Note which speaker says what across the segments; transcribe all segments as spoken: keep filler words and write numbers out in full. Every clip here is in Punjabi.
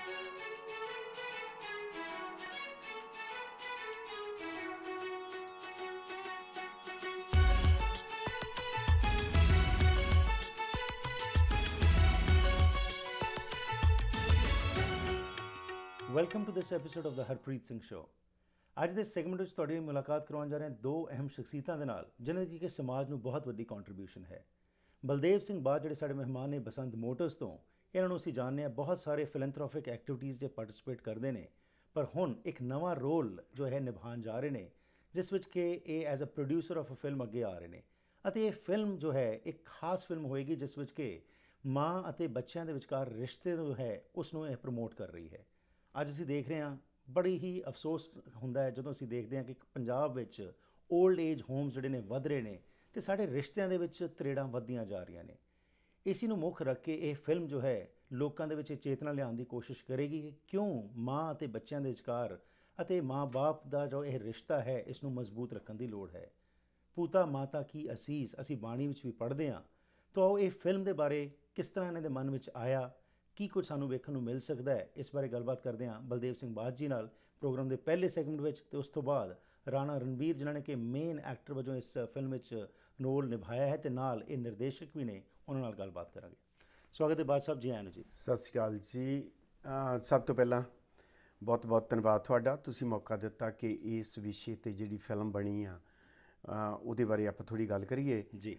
Speaker 1: Welcome to this episode of the Harpreet Singh show. ਅੱਜ ਦੇ ਸੈਗਮੈਂਟ ਵਿੱਚ ਤੁਹਾਡੀ ਮੁਲਾਕਾਤ ਕਰਵਾਉਣ ਜਾ ਰਹੇ ਹਾਂ ਦੋ ਅਹਿਮ ਸ਼ਖਸੀਅਤਾਂ ਦੇ ਨਾਲ ਜਿਨ੍ਹਾਂ ਦੀ ਕਿ ਸਮਾਜ ਨੂੰ ਬਹੁਤ ਵੱਡੀ ਕੰਟਰੀਬਿਊਸ਼ਨ ਹੈ। ਬਲਦੇਵ ਸਿੰਘ ਬਾਜ ਜਿਹੜੇ ਸਾਡੇ ਮਹਿਮਾਨ ਨੇ ਬਸੰਤ ਮੋਟਰਸ ਤੋਂ, ਇਹਨਾਂ ਨੂੰ ਅਸੀਂ ਜਾਣਦੇ ਹਾਂ ਬਹੁਤ ਸਾਰੇ ਫਿਲੈਂਥਰੋਪਿਕ ਐਕਟੀਵਿਟੀਜ਼ 'ਚ ਪਾਰਟਿਸਿਪੇਟ ਕਰਦੇ ਨੇ, ਪਰ ਹੁਣ ਇੱਕ ਨਵਾਂ ਰੋਲ ਜੋ ਹੈ ਨਿਭਾਉਣ ਜਾ ਰਹੇ ਨੇ, ਜਿਸ ਵਿੱਚ ਕਿ ਇਹ as a producer of a film ਅੱਗੇ ਆ ਰਹੇ ਨੇ। ਅਤੇ ਇਹ ਫਿਲਮ ਜੋ ਹੈ ਇੱਕ ਖਾਸ ਫਿਲਮ ਹੋਏਗੀ ਜਿਸ ਵਿੱਚ ਕਿ ਮਾਂ ਅਤੇ ਬੱਚਿਆਂ ਦੇ ਵਿਚਕਾਰ ਰਿਸ਼ਤੇ ਜੋ ਹੈ ਉਸ ਨੂੰ ਇਹ ਪ੍ਰਮੋਟ ਕਰ ਰਹੀ ਹੈ। ਅੱਜ ਅਸੀਂ ਦੇਖ ਰਹੇ ਹਾਂ, ਬੜੀ ਹੀ ਅਫਸੋਸ ਹੁੰਦਾ ਹੈ ਜਦੋਂ ਅਸੀਂ ਦੇਖਦੇ ਹਾਂ ਕਿ ਪੰਜਾਬ ਵਿੱਚ ਓਲਡ ਏਜ ਹੋਮਸ ਜਿਹੜੇ ਨੇ ਵੱਧ ਰਹੇ ਨੇ ਅਤੇ ਸਾਡੇ ਰਿਸ਼ਤਿਆਂ ਦੇ ਵਿੱਚ ਤਰੇੜਾਂ ਵੱਧਦੀਆਂ ਜਾ ਰਹੀਆਂ ਨੇ। ਇਸੀ ਨੂੰ ਮੁੱਖ ਰੱਖ ਕੇ ਇਹ ਫਿਲਮ ਜੋ ਹੈ ਲੋਕਾਂ ਦੇ ਵਿੱਚ ਇਹ ਚੇਤਨਾ ਲਿਆਉਣ ਦੀ ਕੋਸ਼ਿਸ਼ ਕਰੇਗੀ ਕਿ ਕਿਉਂ ਮਾਂ ਅਤੇ ਬੱਚਿਆਂ ਦੇ ਵਿਚਕਾਰ ਅਤੇ ਮਾਂ ਬਾਪ ਦਾ ਜੋ ਇਹ ਰਿਸ਼ਤਾ ਹੈ ਇਸ ਨੂੰ ਮਜ਼ਬੂਤ ਰੱਖਣ ਦੀ ਲੋੜ ਹੈ। ਪੂਤਾ ਮਾਤਾ ਕੀ ਅਸੀਸ ਅਸੀਂ ਬਾਣੀ ਵਿੱਚ ਵੀ ਪੜ੍ਹਦੇ ਹਾਂ। ਤਾਂ ਇਹ ਫਿਲਮ ਦੇ ਬਾਰੇ ਕਿਸ ਤਰ੍ਹਾਂ ਇਹਨਾਂ ਦੇ ਮਨ ਵਿੱਚ ਆਇਆ, ਕੀ ਕੁਝ ਸਾਨੂੰ ਵੇਖਣ ਨੂੰ ਮਿਲ ਸਕਦਾ ਹੈ, ਇਸ ਬਾਰੇ ਗੱਲਬਾਤ ਕਰਦੇ ਹਾਂ ਬਲਦੇਵ ਸਿੰਘ ਬਾਜ ਜੀ ਨਾਲ ਪ੍ਰੋਗਰਾਮ ਦੇ ਪਹਿਲੇ ਸੈਗਮੈਂਟ ਵਿੱਚ। ਅਤੇ ਉਸ ਤੋਂ ਬਾਅਦ ਰਾਣਾ ਰਣਵੀਰ ਜਿਨ੍ਹਾਂ ਨੇ ਕਿ ਮੇਨ ਐਕਟਰ ਵਜੋਂ ਇਸ ਫਿਲਮ ਵਿੱਚ ਰੋਲ ਨਿਭਾਇਆ ਹੈ ਅਤੇ ਨਾਲ ਇਹ ਨਿਰਦੇਸ਼ਕ ਵੀ ਨੇ, ਉਹਨਾਂ ਨਾਲ ਗੱਲਬਾਤ ਕਰਾਂਗੇ। ਸਵਾਗਤ ਹੈ ਬਾਜ ਸਾਹਿਬ, ਜੀ ਆਇਆਂ ਨੂੰ ਜੀ।
Speaker 2: ਸਤਿ ਸ਼੍ਰੀ ਅਕਾਲ ਜੀ। ਸਭ ਤੋਂ ਪਹਿਲਾਂ ਬਹੁਤ ਬਹੁਤ ਧੰਨਵਾਦ ਤੁਹਾਡਾ, ਤੁਸੀਂ ਮੌਕਾ ਦਿੱਤਾ ਕਿ ਇਸ ਵਿਸ਼ੇ 'ਤੇ ਜਿਹੜੀ ਫਿਲਮ ਬਣੀ ਆ ਉਹਦੇ ਬਾਰੇ ਆਪਾਂ ਥੋੜ੍ਹੀ ਗੱਲ ਕਰੀਏ
Speaker 1: ਜੀ।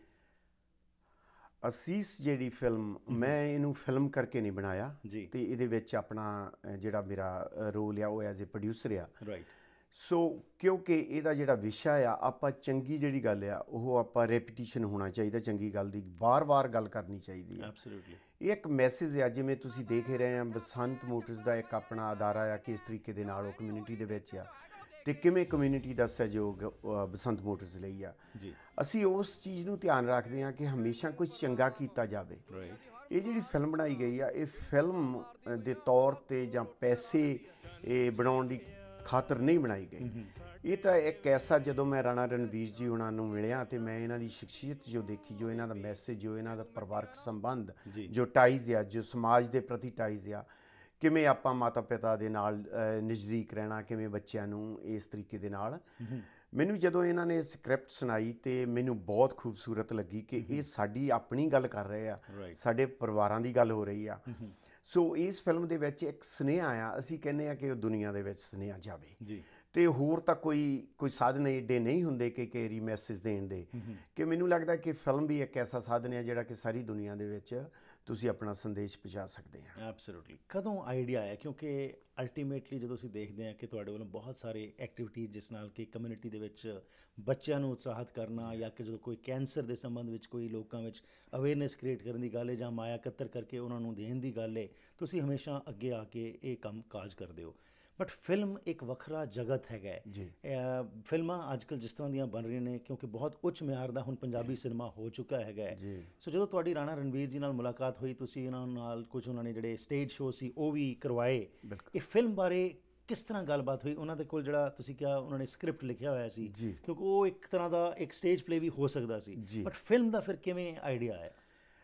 Speaker 2: ਅਸੀਸ ਜਿਹੜੀ ਫਿਲਮ, ਮੈਂ ਇਹਨੂੰ ਫਿਲਮ ਕਰਕੇ ਨਹੀਂ ਬਣਾਇਆ
Speaker 1: ਜੀ,
Speaker 2: ਅਤੇ ਇਹਦੇ ਵਿੱਚ ਆਪਣਾ ਜਿਹੜਾ ਮੇਰਾ ਰੋਲ ਆ ਉਹ ਐਜ਼ ਏ ਪ੍ਰੋਡਿਊਸਰ ਆ।
Speaker 1: ਰਾਈਟ। ਸੋ
Speaker 2: ਕਿਉਂਕਿ ਇਹਦਾ ਜਿਹੜਾ ਵਿਸ਼ਾ ਆ, ਆਪਾਂ ਚੰਗੀ ਜਿਹੜੀ ਗੱਲ ਆ ਉਹ ਆਪਾਂ ਰੈਪੀਟੀਸ਼ਨ ਹੋਣਾ ਚਾਹੀਦਾ, ਚੰਗੀ ਗੱਲ ਦੀ ਵਾਰ-ਵਾਰ ਗੱਲ ਕਰਨੀ ਚਾਹੀਦੀ ਹੈ।
Speaker 1: ਐਬਸੋਲੂਟਲੀ।
Speaker 2: ਇਹ ਇੱਕ ਮੈਸੇਜ ਆ, ਜਿਵੇਂ ਤੁਸੀਂ ਦੇਖ ਹੀ ਰਹੇ ਆ ਬਸੰਤ ਮੋਟਰਸ ਦਾ ਇੱਕ ਆਪਣਾ ਅਦਾਰਾ ਆ, ਕਿਸ ਤਰੀਕੇ ਦੇ ਨਾਲ ਉਹ ਕਮਿਊਨਿਟੀ ਦੇ ਵਿੱਚ ਆ ਅਤੇ ਕਿਵੇਂ ਕਮਿਊਨਿਟੀ ਦਾ ਸਹਿਯੋਗ ਬਸੰਤ ਮੋਟਰਸ ਲਈ ਆ
Speaker 1: ਜੀ। ਅਸੀਂ
Speaker 2: ਉਸ ਚੀਜ਼ ਨੂੰ ਧਿਆਨ ਰੱਖਦੇ ਹਾਂ ਕਿ ਹਮੇਸ਼ਾ ਕੁਝ ਚੰਗਾ ਕੀਤਾ ਜਾਵੇ। ਇਹ ਜਿਹੜੀ ਫਿਲਮ ਬਣਾਈ ਗਈ ਆ, ਇਹ ਫਿਲਮ ਦੇ ਤੌਰ 'ਤੇ ਜਾਂ ਪੈਸੇ ਇਹ ਬਣਾਉਣ ਦੀ ਖਾਤਰ ਨਹੀਂ ਬਣਾਈ ਗਈ। ਇਹ ਤਾਂ ਇੱਕ ਐਸਾ, ਜਦੋਂ ਮੈਂ ਰਾਣਾ ਰਣਵੀਰ ਜੀ ਉਹਨਾਂ ਨੂੰ ਮਿਲਿਆ ਅਤੇ ਮੈਂ ਇਹਨਾਂ ਦੀ ਸ਼ਖਸੀਅਤ ਜੋ ਦੇਖੀ, ਜੋ ਇਹਨਾਂ ਦਾ ਮੈਸੇਜ, ਜੋ ਇਹਨਾਂ ਦਾ ਪਰਿਵਾਰਕ ਸੰਬੰਧ, ਜੋ ਟਾਈਜ਼ ਆ, ਜੋ ਸਮਾਜ ਦੇ ਪ੍ਰਤੀ ਟਾਈਜ਼ ਆ, ਕਿਵੇਂ ਆਪਾਂ ਮਾਤਾ ਪਿਤਾ ਦੇ ਨਾਲ ਨਜ਼ਦੀਕ ਰਹਿਣਾ, ਕਿਵੇਂ ਬੱਚਿਆਂ ਨੂੰ ਇਸ ਤਰੀਕੇ ਦੇ ਨਾਲ। ਮੈਨੂੰ ਜਦੋਂ ਇਹਨਾਂ ਨੇ ਸਕ੍ਰਿਪਟ ਸੁਣਾਈ ਅਤੇ ਮੈਨੂੰ ਬਹੁਤ ਖੂਬਸੂਰਤ ਲੱਗੀ ਕਿ ਇਹ ਸਾਡੀ ਆਪਣੀ ਗੱਲ ਕਰ ਰਹੇ ਆ, ਸਾਡੇ ਪਰਿਵਾਰਾਂ ਦੀ ਗੱਲ ਹੋ ਰਹੀ ਆ। ਸੋ ਇਸ ਫਿਲਮ ਦੇ ਵਿੱਚ ਇੱਕ ਸੁਨੇਹਾ ਆ, ਅਸੀਂ ਕਹਿੰਦੇ ਹਾਂ ਕਿ ਉਹ ਦੁਨੀਆ ਦੇ ਵਿੱਚ ਸੁਨੇਹਾ ਜਾਵੇ ਜੀ। ਅਤੇ ਹੋਰ ਤਾਂ ਕੋਈ ਕੋਈ ਸਾਧਨ ਏਡੇ ਨਹੀਂ ਹੁੰਦੇ ਕਿ ਕਈ ਮੈਸੇਜ ਦੇਣ ਦੇ, ਕਿ ਮੈਨੂੰ ਲੱਗਦਾ ਕਿ ਫਿਲਮ ਵੀ ਇੱਕ ਐਸਾ ਸਾਧਨ ਹੈ ਜਿਹੜਾ ਕਿ ਸਾਰੀ ਦੁਨੀਆ ਦੇ ਵਿੱਚ ਤੁਸੀਂ ਆਪਣਾ ਸੰਦੇਸ਼ ਪਹੁੰਚਾ ਸਕਦੇ ਆ।
Speaker 1: ਐਬਸੋਲੂਟਲੀ। ਕਦੋਂ ਆਈਡੀਆ ਆਇਆ? ਕਿਉਂਕਿ ਅਲਟੀਮੇਟਲੀ ਜਦੋਂ ਅਸੀਂ ਦੇਖਦੇ ਹਾਂ ਕਿ ਤੁਹਾਡੇ ਵੱਲੋਂ ਬਹੁਤ ਸਾਰੇ ਐਕਟੀਵਿਟੀਜ਼ ਜਿਸ ਨਾਲ ਕਿ ਕਮਿਊਨਿਟੀ ਦੇ ਵਿੱਚ ਬੱਚਿਆਂ ਨੂੰ ਉਤਸ਼ਾਹਿਤ ਕਰਨਾ, ਜਾਂ ਕਿ ਜਦੋਂ ਕੋਈ ਕੈਂਸਰ ਦੇ ਸੰਬੰਧ ਵਿੱਚ ਕੋਈ ਲੋਕਾਂ ਵਿੱਚ ਅਵੇਅਰਨੈਸ ਕ੍ਰੀਏਟ ਕਰਨ ਦੀ ਗੱਲ ਹੈ, ਜਾਂ ਮਾਇਆ ਇਕੱਤਰ ਕਰਕੇ ਉਹਨਾਂ ਨੂੰ ਦੇਣ ਦੀ ਗੱਲ ਹੈ, ਤੁਸੀਂ ਹਮੇਸ਼ਾ ਅੱਗੇ ਆ ਕੇ ਇਹ ਕੰਮ ਕਾਜ ਕਰਦੇ ਹੋ। ਬਟ ਫਿਲਮ ਇੱਕ ਵੱਖਰਾ ਜਗਤ ਹੈਗਾ ਜੀ। ਫਿਲਮਾਂ ਅੱਜ ਕੱਲ੍ਹ ਜਿਸ ਤਰ੍ਹਾਂ ਦੀਆਂ ਬਣ ਰਹੀਆਂ ਨੇ, ਕਿਉਂਕਿ ਬਹੁਤ ਉੱਚ ਮਿਆਰ ਦਾ ਹੁਣ ਪੰਜਾਬੀ ਸਿਨੇਮਾ ਹੋ ਚੁੱਕਾ ਹੈਗਾ ਜੀ। ਸੋ ਜਦੋਂ ਤੁਹਾਡੀ ਰਾਣਾ ਰਣਵੀਰ ਜੀ ਨਾਲ ਮੁਲਾਕਾਤ ਹੋਈ, ਤੁਸੀਂ ਇਹਨਾਂ ਨਾਲ ਕੁਝ, ਉਹਨਾਂ ਨੇ ਜਿਹੜੇ ਸਟੇਜ ਸ਼ੋਅ ਸੀ ਉਹ ਵੀ ਕਰਵਾਏ। ਇਹ ਫਿਲਮ ਬਾਰੇ ਕਿਸ ਤਰ੍ਹਾਂ ਗੱਲਬਾਤ ਹੋਈ? ਉਹਨਾਂ ਦੇ ਕੋਲ ਜਿਹੜਾ ਤੁਸੀਂ ਕਿਹਾ ਉਹਨਾਂ ਨੇ ਸਕ੍ਰਿਪਟ ਲਿਖਿਆ ਹੋਇਆ ਸੀ, ਕਿਉਂਕਿ ਉਹ ਇੱਕ ਤਰ੍ਹਾਂ ਦਾ ਇੱਕ ਸਟੇਜ ਪਲੇ ਵੀ ਹੋ ਸਕਦਾ ਸੀ, ਬਟ ਫਿਲਮ ਦਾ ਫਿਰ ਕਿਵੇਂ ਆਈਡੀਆ ਆਇਆ?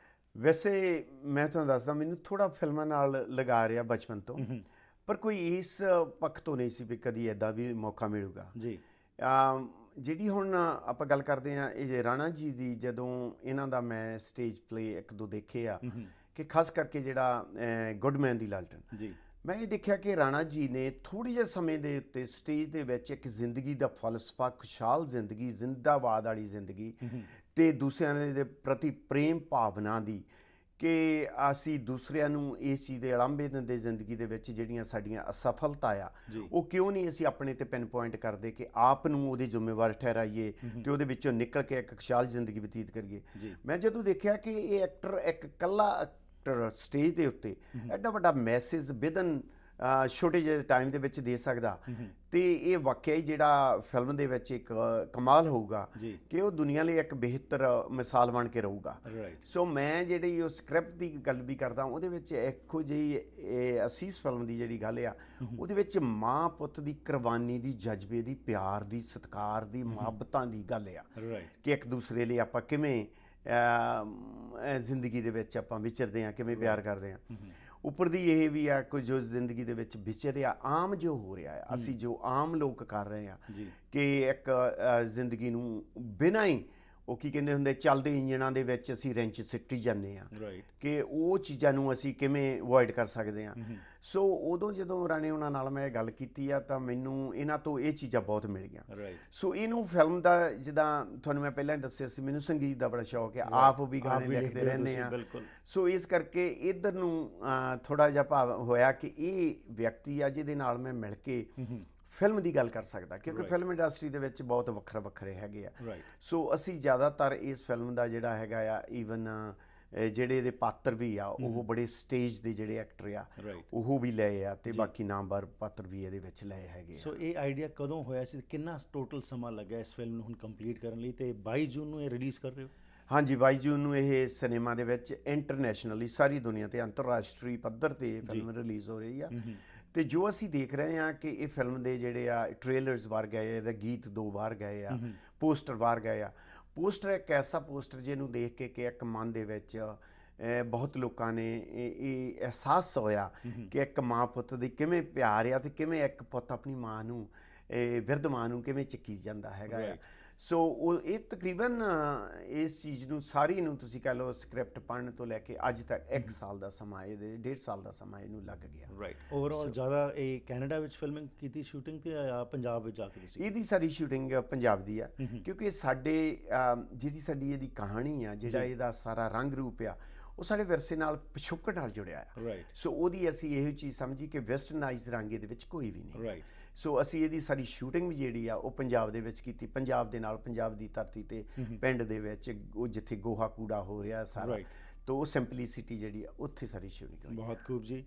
Speaker 2: ਵੈਸੇ ਮੈਂ ਤੁਹਾਨੂੰ ਦੱਸਦਾ, ਮੈਨੂੰ ਥੋੜ੍ਹਾ ਫਿਲਮਾਂ ਨਾਲ ਲਗਾ ਰਿਹਾ ਬਚਪਨ ਤੋਂ, ਪਰ ਕੋਈ ਇਸ ਪੱਖ ਤੋਂ ਨਹੀਂ ਸੀ ਵੀ ਕਦੀ ਇੱਦਾਂ ਵੀ ਮੌਕਾ ਮਿਲੂਗਾ ਜੀ। ਜਿਹੜੀ ਹੁਣ ਆਪਾਂ ਗੱਲ ਕਰਦੇ ਹਾਂ ਇਹ ਰਾਣਾ ਜੀ ਦੀ, ਜਦੋਂ ਇਹਨਾਂ ਦਾ ਮੈਂ ਸਟੇਜ ਪਲੇ ਇੱਕ ਦੋ ਦੇਖੇ ਆ, ਕਿ ਖਾਸ ਕਰਕੇ ਜਿਹੜਾ ਗੁੱਡਮੈਨ ਦੀ ਲਾਲਟਨ ਜੀ, ਮੈਂ ਇਹ ਦੇਖਿਆ ਕਿ ਰਾਣਾ ਜੀ ਨੇ ਥੋੜ੍ਹੇ ਜਿਹੇ ਸਮੇਂ ਦੇ ਉੱਤੇ ਸਟੇਜ ਦੇ ਵਿੱਚ ਇੱਕ ਜ਼ਿੰਦਗੀ ਦਾ ਫਲਸਫਾ, ਖੁਸ਼ਹਾਲ ਜ਼ਿੰਦਗੀ, ਜ਼ਿੰਦਾਬਾਦ ਵਾਲੀ ਜ਼ਿੰਦਗੀ ਅਤੇ ਦੂਸਰਿਆਂ ਦੇ ਪ੍ਰਤੀ ਪ੍ਰੇਮ ਭਾਵਨਾ ਦੀ, ਕਿ ਅਸੀਂ ਦੂਸਰਿਆਂ ਨੂੰ ਇਸ ਚੀਜ਼ ਦੇ ਉਲਾਂਭੇ ਦਿੰਦੇ ਜ਼ਿੰਦਗੀ ਦੇ ਵਿੱਚ ਜਿਹੜੀਆਂ ਸਾਡੀਆਂ ਅਸਫਲਤਾ ਆ, ਉਹ ਕਿਉਂ ਨਹੀਂ ਅਸੀਂ ਆਪਣੇ 'ਤੇ ਪਿੰਨ ਪੁਆਇੰਟ ਕਰਦੇ ਕਿ ਆਪ ਨੂੰ ਉਹਦੀ ਜ਼ਿੰਮੇਵਾਰ ਠਹਿਰਾਈਏ ਅਤੇ ਉਹਦੇ ਵਿੱਚੋਂ ਨਿਕਲ ਕੇ ਇੱਕ ਖੁਸ਼ਹਾਲ ਜ਼ਿੰਦਗੀ ਬਤੀਤ ਕਰੀਏ। ਮੈਂ ਜਦੋਂ ਦੇਖਿਆ ਕਿ ਇਹ ਐਕਟਰ ਇੱਕ ਇਕੱਲਾ ਐਕਟਰ ਸਟੇਜ ਦੇ ਉੱਤੇ ਐਡਾ ਵੱਡਾ ਮੈਸੇਜ ਵਿਦਨ ਛੋਟੇ ਜਿਹੇ ਟਾਈਮ ਦੇ ਵਿੱਚ ਦੇ ਸਕਦਾ, ਅਤੇ ਇਹ ਵਾਕਿਆ ਹੀ ਜਿਹੜਾ ਫਿਲਮ ਦੇ ਵਿੱਚ ਇੱਕ ਕਮਾਲ ਹੋਊਗਾ ਕਿ ਉਹ ਦੁਨੀਆ ਲਈ ਇੱਕ ਬਿਹਤਰ ਮਿਸਾਲ ਬਣ ਕੇ ਰਹੂਗਾ। ਸੋ ਮੈਂ ਜਿਹੜੀ ਉਹ ਸਕ੍ਰਿਪਟ ਦੀ ਗੱਲ ਵੀ ਕਰਦਾ, ਉਹਦੇ ਵਿੱਚ ਇਹੋ ਜਿਹੀ ਇਹ ਅਸੀਸ ਫਿਲਮ ਦੀ ਜਿਹੜੀ ਗੱਲ ਆ, ਉਹਦੇ ਵਿੱਚ ਮਾਂ ਪੁੱਤ ਦੀ ਕੁਰਬਾਨੀ ਦੀ, ਜਜ਼ਬੇ ਦੀ, ਪਿਆਰ ਦੀ, ਸਤਿਕਾਰ ਦੀ, ਮੁਹੱਬਤਾਂ ਦੀ ਗੱਲ ਆ, ਕਿ ਇੱਕ ਦੂਸਰੇ ਲਈ ਆਪਾਂ ਕਿਵੇਂ ਜ਼ਿੰਦਗੀ ਦੇ ਵਿੱਚ ਆਪਾਂ ਵਿਚਰਦੇ ਹਾਂ, ਕਿਵੇਂ ਪਿਆਰ ਕਰਦੇ ਹਾਂ। ਉੱਪਰ ਦੀ ਇਹ ਵੀ ਆ ਕੋਈ ਜੋ ਜ਼ਿੰਦਗੀ ਦੇ ਵਿੱਚ ਵਿਚਰਿਆ ਆਮ ਜੋ ਹੋ ਰਿਹਾ ਆ, ਅਸੀਂ ਜੋ ਆਮ ਲੋਕ ਕਰ ਰਹੇ ਹਾਂ ਕਿ ਇੱਕ ਜ਼ਿੰਦਗੀ ਨੂੰ ਬਿਨਾਂ ਹੀ ਉਹ ਕੀ ਕਹਿੰਦੇ ਹੁੰਦੇ ਚੱਲਦੇ ਇੰਜਣਾਂ ਦੇ ਵਿੱਚ ਅਸੀਂ ਰੈਂਚ ਸਿੱਟੀ ਜਾਂਦੇ ਹਾਂ ਕਿ ਉਹ ਚੀਜ਼ਾਂ ਨੂੰ ਅਸੀਂ ਕਿਵੇਂ ਅਵੋਇਡ ਕਰ ਸਕਦੇ ਹਾਂ। ਸੋ ਉਦੋਂ ਜਦੋਂ ਰਾਣੇ ਉਹਨਾਂ ਨਾਲ ਮੈਂ ਗੱਲ ਕੀਤੀ ਆ ਤਾਂ ਮੈਨੂੰ ਇਹਨਾਂ ਤੋਂ ਇਹ ਚੀਜ਼ਾਂ ਬਹੁਤ ਮਿਲ ਗਈਆਂ। ਸੋ ਇਹਨੂੰ ਫਿਲਮ ਦਾ ਜਿੱਦਾਂ ਤੁਹਾਨੂੰ ਮੈਂ ਪਹਿਲਾਂ ਹੀ ਦੱਸਿਆ ਸੀ, ਮੈਨੂੰ ਸੰਗੀਤ ਦਾ ਬੜਾ ਸ਼ੌਕ ਹੈ, ਆਪ ਵੀ ਗਾਣੇ ਲਿਖਦੇ ਰਹਿੰਦੇ ਹਾਂ। ਸੋ ਇਸ ਕਰਕੇ ਇੱਧਰ ਨੂੰ ਥੋੜ੍ਹਾ ਜਿਹਾ ਭਾਵ ਹੋਇਆ ਕਿ ਇਹ ਵਿਅਕਤੀ ਆ ਜਿਹਦੇ ਨਾਲ ਮੈਂ ਮਿਲ ਕੇ ਫਿਲਮ ਦੀ ਗੱਲ ਕਰ ਸਕਦਾ, ਕਿਉਂਕਿ ਫਿਲਮ ਇੰਡਸਟਰੀ ਦੇ ਵਿੱਚ ਬਹੁਤ ਵੱਖਰਾ ਵੱਖਰੇ ਹੈਗੇ ਆ। ਸੋ ਅਸੀਂ ਜ਼ਿਆਦਾਤਰ ਇਸ ਫਿਲਮ ਦਾ ਜਿਹੜਾ ਹੈਗਾ ਆ ਈਵਨ ਜਿਹੜੇ ਇਹਦੇ ਪਾਤਰ ਵੀ ਆ ਉਹ ਬੜੇ ਸਟੇਜ ਦੇ ਜਿਹੜੇ ਐਕਟਰ ਆ ਉਹ ਵੀ ਲਏ ਆ ਤੇ ਬਾਕੀ ਨਾਮਵਰ ਪਾਤਰ ਵੀ ਇਹਦੇ ਵਿੱਚ ਲਏ ਹੈਗੇ।
Speaker 1: ਸੋ ਇਹ ਆਈਡੀਆ ਕਦੋਂ ਹੋਇਆ ਸੀ, ਕਿੰਨਾ ਟੋਟਲ ਸਮਾਂ ਲੱਗਾ ਇਸ ਫਿਲਮ ਨੂੰ ਹੁਣ ਕੰਪਲੀਟ ਕਰਨ ਲਈ, ਤੇ ਬਾਈ ਜੂਨ ਨੂੰ ਇਹ ਰਿਲੀਜ਼ ਕਰ ਰਹੇ ਹੋ?
Speaker 2: ਹਾਂਜੀ, ਬਾਈ ਜੂਨ ਨੂੰ ਇਹ ਸਿਨੇਮਾ ਦੇ ਵਿੱਚ ਇੰਟਰਨੈਸ਼ਨਲੀ ਸਾਰੀ ਦੁਨੀਆ ਤੇ ਅੰਤਰਰਾਸ਼ਟਰੀ ਪੱਧਰ ਤੇ ਫਿਲਮ ਰਿਲੀਜ਼ ਹੋ ਰਹੀ ਆ। ਤੇ ਜੋ ਅਸੀਂ ਦੇਖ ਰਹੇ ਹਾਂ ਕਿ ਇਹ ਫਿਲਮ ਦੇ ਜਿਹੜੇ ਆ ਟ੍ਰੇਲਰਸ ਬਾਹਰ ਗਏ, ਇਹਦੇ ਗੀਤ ਦੋ ਬਾਹਰ ਗਏ ਆ, ਪੋਸਟਰ ਬਾਹਰ ਗਏ ਆ। ਪੋਸਟਰ ਇੱਕ ਐਸਾ ਪੋਸਟਰ ਜਿਹਨੂੰ ਦੇਖ ਕੇ ਕਿ ਇੱਕ ਮਨ ਦੇ ਵਿੱਚ ਬਹੁਤ ਲੋਕਾਂ ਨੇ ਇਹ ਅਹਿਸਾਸ ਹੋਇਆ ਕਿ ਇੱਕ ਮਾਂ ਪੁੱਤ ਦੀ ਕਿਵੇਂ ਪਿਆਰ ਆ ਤੇ ਕਿਵੇਂ ਇੱਕ ਪੁੱਤ ਆਪਣੀ ਮਾਂ ਨੂੰ ਬਿਰਧ ਮਾਂ ਨੂੰ ਕਿਵੇਂ ਚੱਕੀ ਜਾਂਦਾ ਹੈਗਾ ਆ। ਸੋ ਉਹ ਇਹ ਤਕਰੀਬਨ ਇਸ ਚੀਜ਼ ਨੂੰ ਸਾਰੀ ਨੂੰ ਤੁਸੀਂ ਕਹਿ ਲਓ ਸਕ੍ਰਿਪਟ ਪੜ੍ਹਨ ਤੋਂ ਲੈ ਕੇ ਅੱਜ ਤੱਕ ਇੱਕ ਸਾਲ ਦਾ ਸਮਾਂ, ਇਹਦੇ ਡੇਢ ਸਾਲ ਦਾ ਸਮਾਂ ਇਹਨੂੰ ਲੱਗ ਗਿਆ।
Speaker 1: ਰਾਈਟ। ਓਵਰਆਲ ਜ਼ਿਆਦਾ ਇਹ ਕੈਨੇਡਾ ਵਿੱਚ ਫਿਲਮਿੰਗ ਕੀਤੀ ਸ਼ੂਟਿੰਗ ਤੇ ਜਾਂ ਪੰਜਾਬ ਵਿੱਚ ਜਾ ਕੇ ਤੁਸੀਂ?
Speaker 2: ਇਹਦੀ ਸਾਰੀ ਸ਼ੂਟਿੰਗ ਪੰਜਾਬ ਦੀ ਆ, ਕਿਉਂਕਿ ਸਾਡੇ ਜਿਹੜੀ ਸਾਡੀ ਇਹਦੀ ਕਹਾਣੀ ਆ, ਜਿਹੜਾ ਇਹਦਾ ਸਾਰਾ ਰੰਗ ਰੂਪ ਆ, ਉਹ ਸਾਡੇ ਵਿਰਸੇ ਨਾਲ ਪਿਛੋਕੜ ਨਾਲ ਜੁੜਿਆ ਆ। ਸੋ ਉਹਦੀ ਅਸੀਂ ਇਹੋ ਚੀਜ਼ ਸਮਝੀ ਕਿ ਵੈਸਟਰਨਾਈਜ਼ ਰੰਗ ਇਹਦੇ ਵਿੱਚ ਕੋਈ ਵੀ ਨਹੀਂ। ਸੋ ਅਸੀਂ ਇਹਦੀ ਸਾਰੀ ਸ਼ੂਟਿੰਗ ਵੀ ਜਿਹੜੀ ਆ ਉਹ ਪੰਜਾਬ ਦੇ ਵਿੱਚ ਕੀਤੀ, ਪੰਜਾਬ ਦੇ ਨਾਲ, ਪੰਜਾਬ ਦੀ ਧਰਤੀ ਤੇ ਪਿੰਡ ਦੇ ਵਿੱਚ, ਉਹ ਜਿੱਥੇ ਗੋਹਾ ਕੂੜਾ ਹੋ ਰਿਹਾ ਸਾਰਾ, ਤਾਂ ਉਹ ਸਿੰਪਲੀਸਿਟੀ ਜਿਹੜੀ ਆ ਉੱਥੇ ਸਾਰੀ ਸ਼ੂਟਿੰਗ ਹੋਈ।
Speaker 1: ਬਹੁਤ ਖੂਬ ਜੀ।